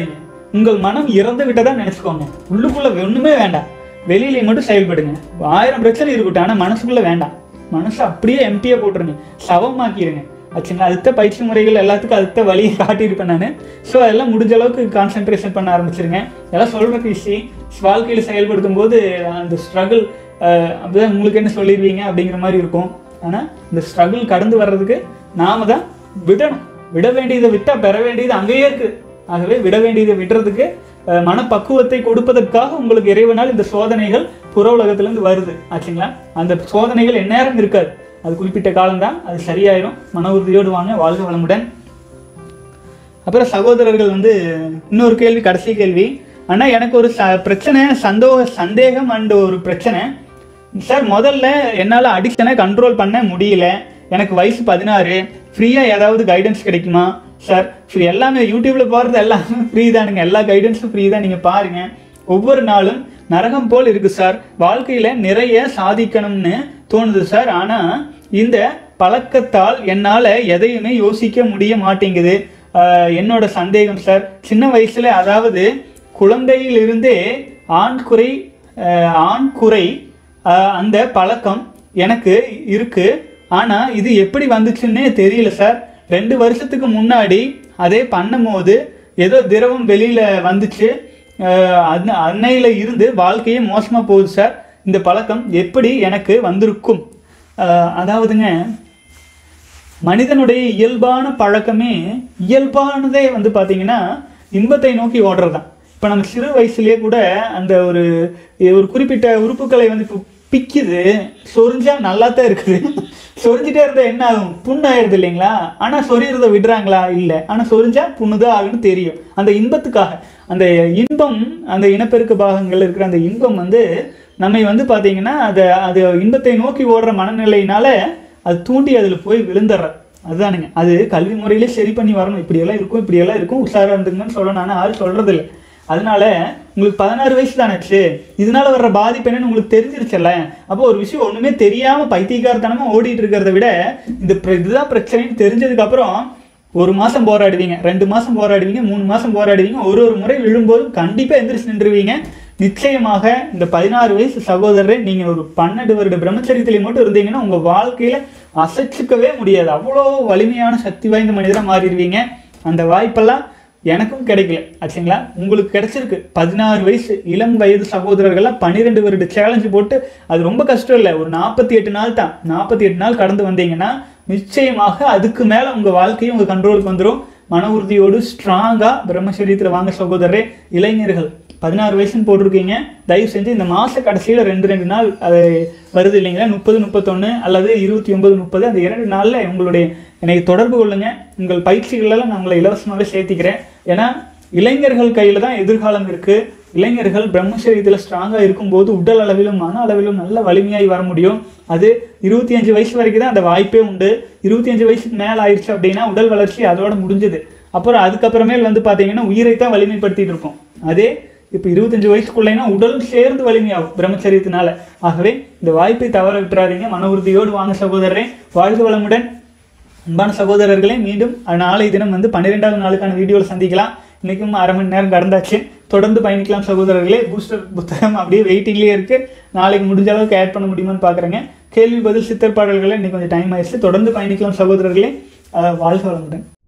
உங்கள் மனம் இறந்து விட்டதா நினைச்சுக்கோங்க. உள்ளுக்குள்ள ஒண்ணுமே வேண்டாம், வெளியில மட்டும் செயல்படுங்க. ஆயிரம் பிரச்சனை இருக்கட்டும், ஆனா மனசுக்குள்ள வேண்டாம். மனசு அப்படியே எம்டியா போட்டுருங்க, சவமாக்கிடுங்க ஆச்சுங்களா. அடுத்த பயிற்சி முறைகள் எல்லாத்துக்கும் அடுத்த வழியை காட்டியிருப்பேன் நான். ஸோ அதெல்லாம் முடிஞ்ச அளவுக்கு கான்சென்ட்ரேஷன் பண்ண ஆரம்பிச்சிருங்க. எல்லாம் சொல்கிறதுக்கு ஈஸி, வாழ்க்கையில் செயல்படுத்தும் போது அந்த ஸ்ட்ரகிள் அப்படிதான் உங்களுக்கு என்ன சொல்லிடுவீங்க அப்படிங்கிற மாதிரி இருக்கும். ஆனால் இந்த ஸ்ட்ரகிள் கடந்து வர்றதுக்கு நாம தான் விடணும். விட வேண்டியதை விட்டால் பெற வேண்டியது அங்கேயே இருக்குது. ஆகவே விட வேண்டியதை விடுறதுக்கு மனப்பக்குவத்தை கொடுப்பதற்காக உங்களுக்கு இறைவனால் இந்த சோதனைகள் புற உலகத்திலேருந்து வருது ஆச்சுங்களா. அந்த சோதனைகள் எந்நேரம் இருக்காது, அது குறிப்பிட்ட காலம்தான், அது சரியாயிரும். மன உறுதியோடு வாங்க, வாழ்க வளமுடன். அப்புறம் சகோதரர்கள் வந்து இன்னொரு கேள்வி, கடைசி கேள்வி. ஆனால் எனக்கு ஒரு ச பிரச்சனை சந்தோக சந்தேகம் அண்ட் ஒரு பிரச்சனை சார். முதல்ல என்னால் அடிக்ஷனை கண்ட்ரோல் பண்ண முடியல. எனக்கு வயசு பதினாறு. ஃப்ரீயாக ஏதாவது கைடன்ஸ் கிடைக்குமா சார்? ஃப்ரீ எல்லாமே யூடியூப்ல போகிறது எல்லாமே ஃப்ரீ தானுங்க, எல்லா கைடன்ஸும் ஃப்ரீ தான். நீங்கள் பாருங்கள், ஒவ்வொரு நாளும் நரகம் போல் இருக்குது சார். வாழ்க்கையில் நிறைய சாதிக்கணும்னு தோணுது சார். ஆனால் இந்த பழக்கத்தால் என்னால் எதையுமே யோசிக்க முடிய மாட்டேங்குது. என்னோட சந்தேகம் சார், சின்ன வயசில் அதாவது குழந்தையிலிருந்தே ஆண் குறை ஆண் குறை அந்த பழக்கம் எனக்கு இருக்கு. ஆனால் இது எப்படி வந்துச்சுன்னே தெரியல சார். ரெண்டு வருஷத்துக்கு முன்னாடி அதே பண்ணும் போது ஏதோ திரவம் வெளியில் வந்துச்சு. அன்ன அன்னையில் இருந்து வாழ்க்கையே மோசமாக போகுது சார். இந்த பழக்கம் எப்படி எனக்கு வந்திருக்கும்? அதாவதுங்க, மனிதனுடைய இயல்பான பழக்கமே இயல்பானதே வந்து பார்த்தீங்கன்னா இன்பத்தை நோக்கி ஓடுறது தான். இப்போ நம்ம சிறு வயசுலேயே கூட அந்த ஒரு ஒரு குறிப்பிட்ட உறுப்புகளை வந்து இப்போ பிக்குது, சொரிஞ்சா நல்லா தான் இருக்குது. சொரிஞ்சிட்டே இருந்தால் என்ன ஆகும்? புண்ணாயிடுது இல்லைங்களா? ஆனால் சொரியறதை விடுறாங்களா? இல்லை. ஆனால் சொரிஞ்சா புண்ணுதான் ஆகுன்னு தெரியும். அந்த இன்பத்துக்காக, அந்த இன்பம், அந்த இனப்பெருக்க பாகங்கள் இருக்கிற அந்த இன்பம் வந்து நம்மை வந்து பார்த்தீங்கன்னா அதை அது இன்பத்தை நோக்கி ஓடுற மனநிலையினால அது தூண்டி அதில் போய் விழுந்துடுற. அதுதானுங்க, அது கல்வி முறையிலே சரி பண்ணி வரணும். இப்படியெல்லாம் இருக்கும், இப்படியெல்லாம் இருக்கும், உஷாராக இருந்துங்கன்னு சொல்லணும். ஆனால் யாரும் சொல்கிறது இல்லை. அதனால உங்களுக்கு பதினாறு வயசு தானேச்சு, இதனால வர்ற பாதிப்பு என்னன்னு உங்களுக்கு தெரிஞ்சிருச்சல்ல. அப்போ ஒரு விஷயம் ஒன்றுமே தெரியாமல் பைத்தியக்காரத்தனமாக ஓடிட்டு இருக்கிறத விட இந்த இதுதான் பிரச்சனைன்னு தெரிஞ்சதுக்கப்புறம் ஒரு மாதம் போராடுவீங்க, ரெண்டு மாதம் போராடுவீங்க, மூணு மாதம் போராடுவீங்க. ஒரு ஒரு முறை விழும்போதும் கண்டிப்பாக எந்திரிச்சு நின்றுவீங்க. நிச்சயமாக இந்த பதினாறு வயசு சகோதரரை நீங்கள் ஒரு பன்னெண்டு வருட பிரம்மச்சரியத்திலே மட்டும் இருந்தீங்கன்னா உங்கள் வாழ்க்கையில் அசைச்சிக்கவே முடியாது. அவ்வளோ வலிமையான சக்தி வாய்ந்த மனிதராக மாறிடுவீங்க. அந்த வாய்ப்பெல்லாம் எனக்கும் கிடைக்கல ஆச்சுங்களா. உங்களுக்கு கிடைச்சிருக்கு. பதினாறு வயசு இளம் வயது சகோதரர்கள்லாம் பன்னிரெண்டு வருட சேலஞ்சு போட்டு, அது ரொம்ப கஷ்டம் இல்லை, ஒரு நாற்பத்தி எட்டு நாள் தான். நாற்பத்தி எட்டு நாள் கடந்து வந்தீங்கன்னா நிச்சயமாக அதுக்கு மேலே உங்கள் வாழ்க்கையும் உங்கள் கண்ட்ரோலுக்கு வந்துடும். மன உறுதியோடு ஸ்ட்ராங்காக பிரம்மச்சரியத்தில் வாங்க சகோதரரே. இளைஞர்கள் பதினாறு வயசுன்னு போட்டிருக்கீங்க, தயவு செஞ்சு இந்த மாத கடைசியில் ரெண்டு ரெண்டு நாள் அது வருது இல்லைங்களா, முப்பது முப்பத்தொன்று அல்லது இருபத்தி ஒன்பது முப்பது, அந்த இரண்டு நாளில் உங்களுடைய என்னை தொடர்பு கொள்ளுங்க. உங்கள் பயிற்சிகளெல்லாம் நான் உங்களை இலவசமாகவே சேர்த்திக்கிறேன். ஏன்னா இளைஞர்கள் கையில் தான் எதிர்காலம் இருக்குது. இளைஞர்கள் பிரம்மச்சரியத்தில் ஸ்ட்ராங்காக இருக்கும்போது உடல் அளவிலும் மன அளவிலும் நல்ல வலிமையாகி வர முடியும். அது இருபத்தி அஞ்சு வயசு வரைக்கும் தான் அந்த வாய்ப்பே உண்டு. இருபத்தி அஞ்சு வயசுக்கு மேலே ஆயிடுச்சு அப்படின்னா உடல் வளர்ச்சி அதோட முடிஞ்சது. அப்புறம் அதுக்கப்புறமேல் வந்து பார்த்தீங்கன்னா உயிரை தான் வலிமைப்படுத்திட்டு இருக்கும். அதே இப்போ இருபத்தஞ்சு வயசுக்குள்ளேனா உடலும் சேர்ந்து வலிமையாகும் பிரம்மச்சரியத்தினால. ஆகவே இந்த வாய்ப்பை தவற விட்டுறாதீங்க. மன உறுதியோடு வாங்க சகோதரரே. வாழ்க வளமுடன். அன்பான சகோதரர்களே, மீண்டும் நாளை தினம் வந்து பன்னிரெண்டாவது நாளுக்கான வீடியோவில் சந்திக்கலாம். இன்றைக்கும் அரை மணி நேரம் கடந்தாச்சு. தொடர்ந்து பயணிக்கலாம் சகோதரர்களே. பூஸ்டர் புத்தகம் அப்படியே வெயிட்டிங்லேயே இருக்குது. நாளைக்கு முடிஞ்ச அளவுக்கு ஆட் பண்ண முடியுமான்னு பார்க்குறேங்க. கேள்வி பதில் சித்தர் பாடல்களை இன்றைக்கி கொஞ்சம் டைம் ஆயிடுச்சு. தொடர்ந்து பயணிக்கலாம் சகோதரர்களே. வாழ்க வளமுடன்.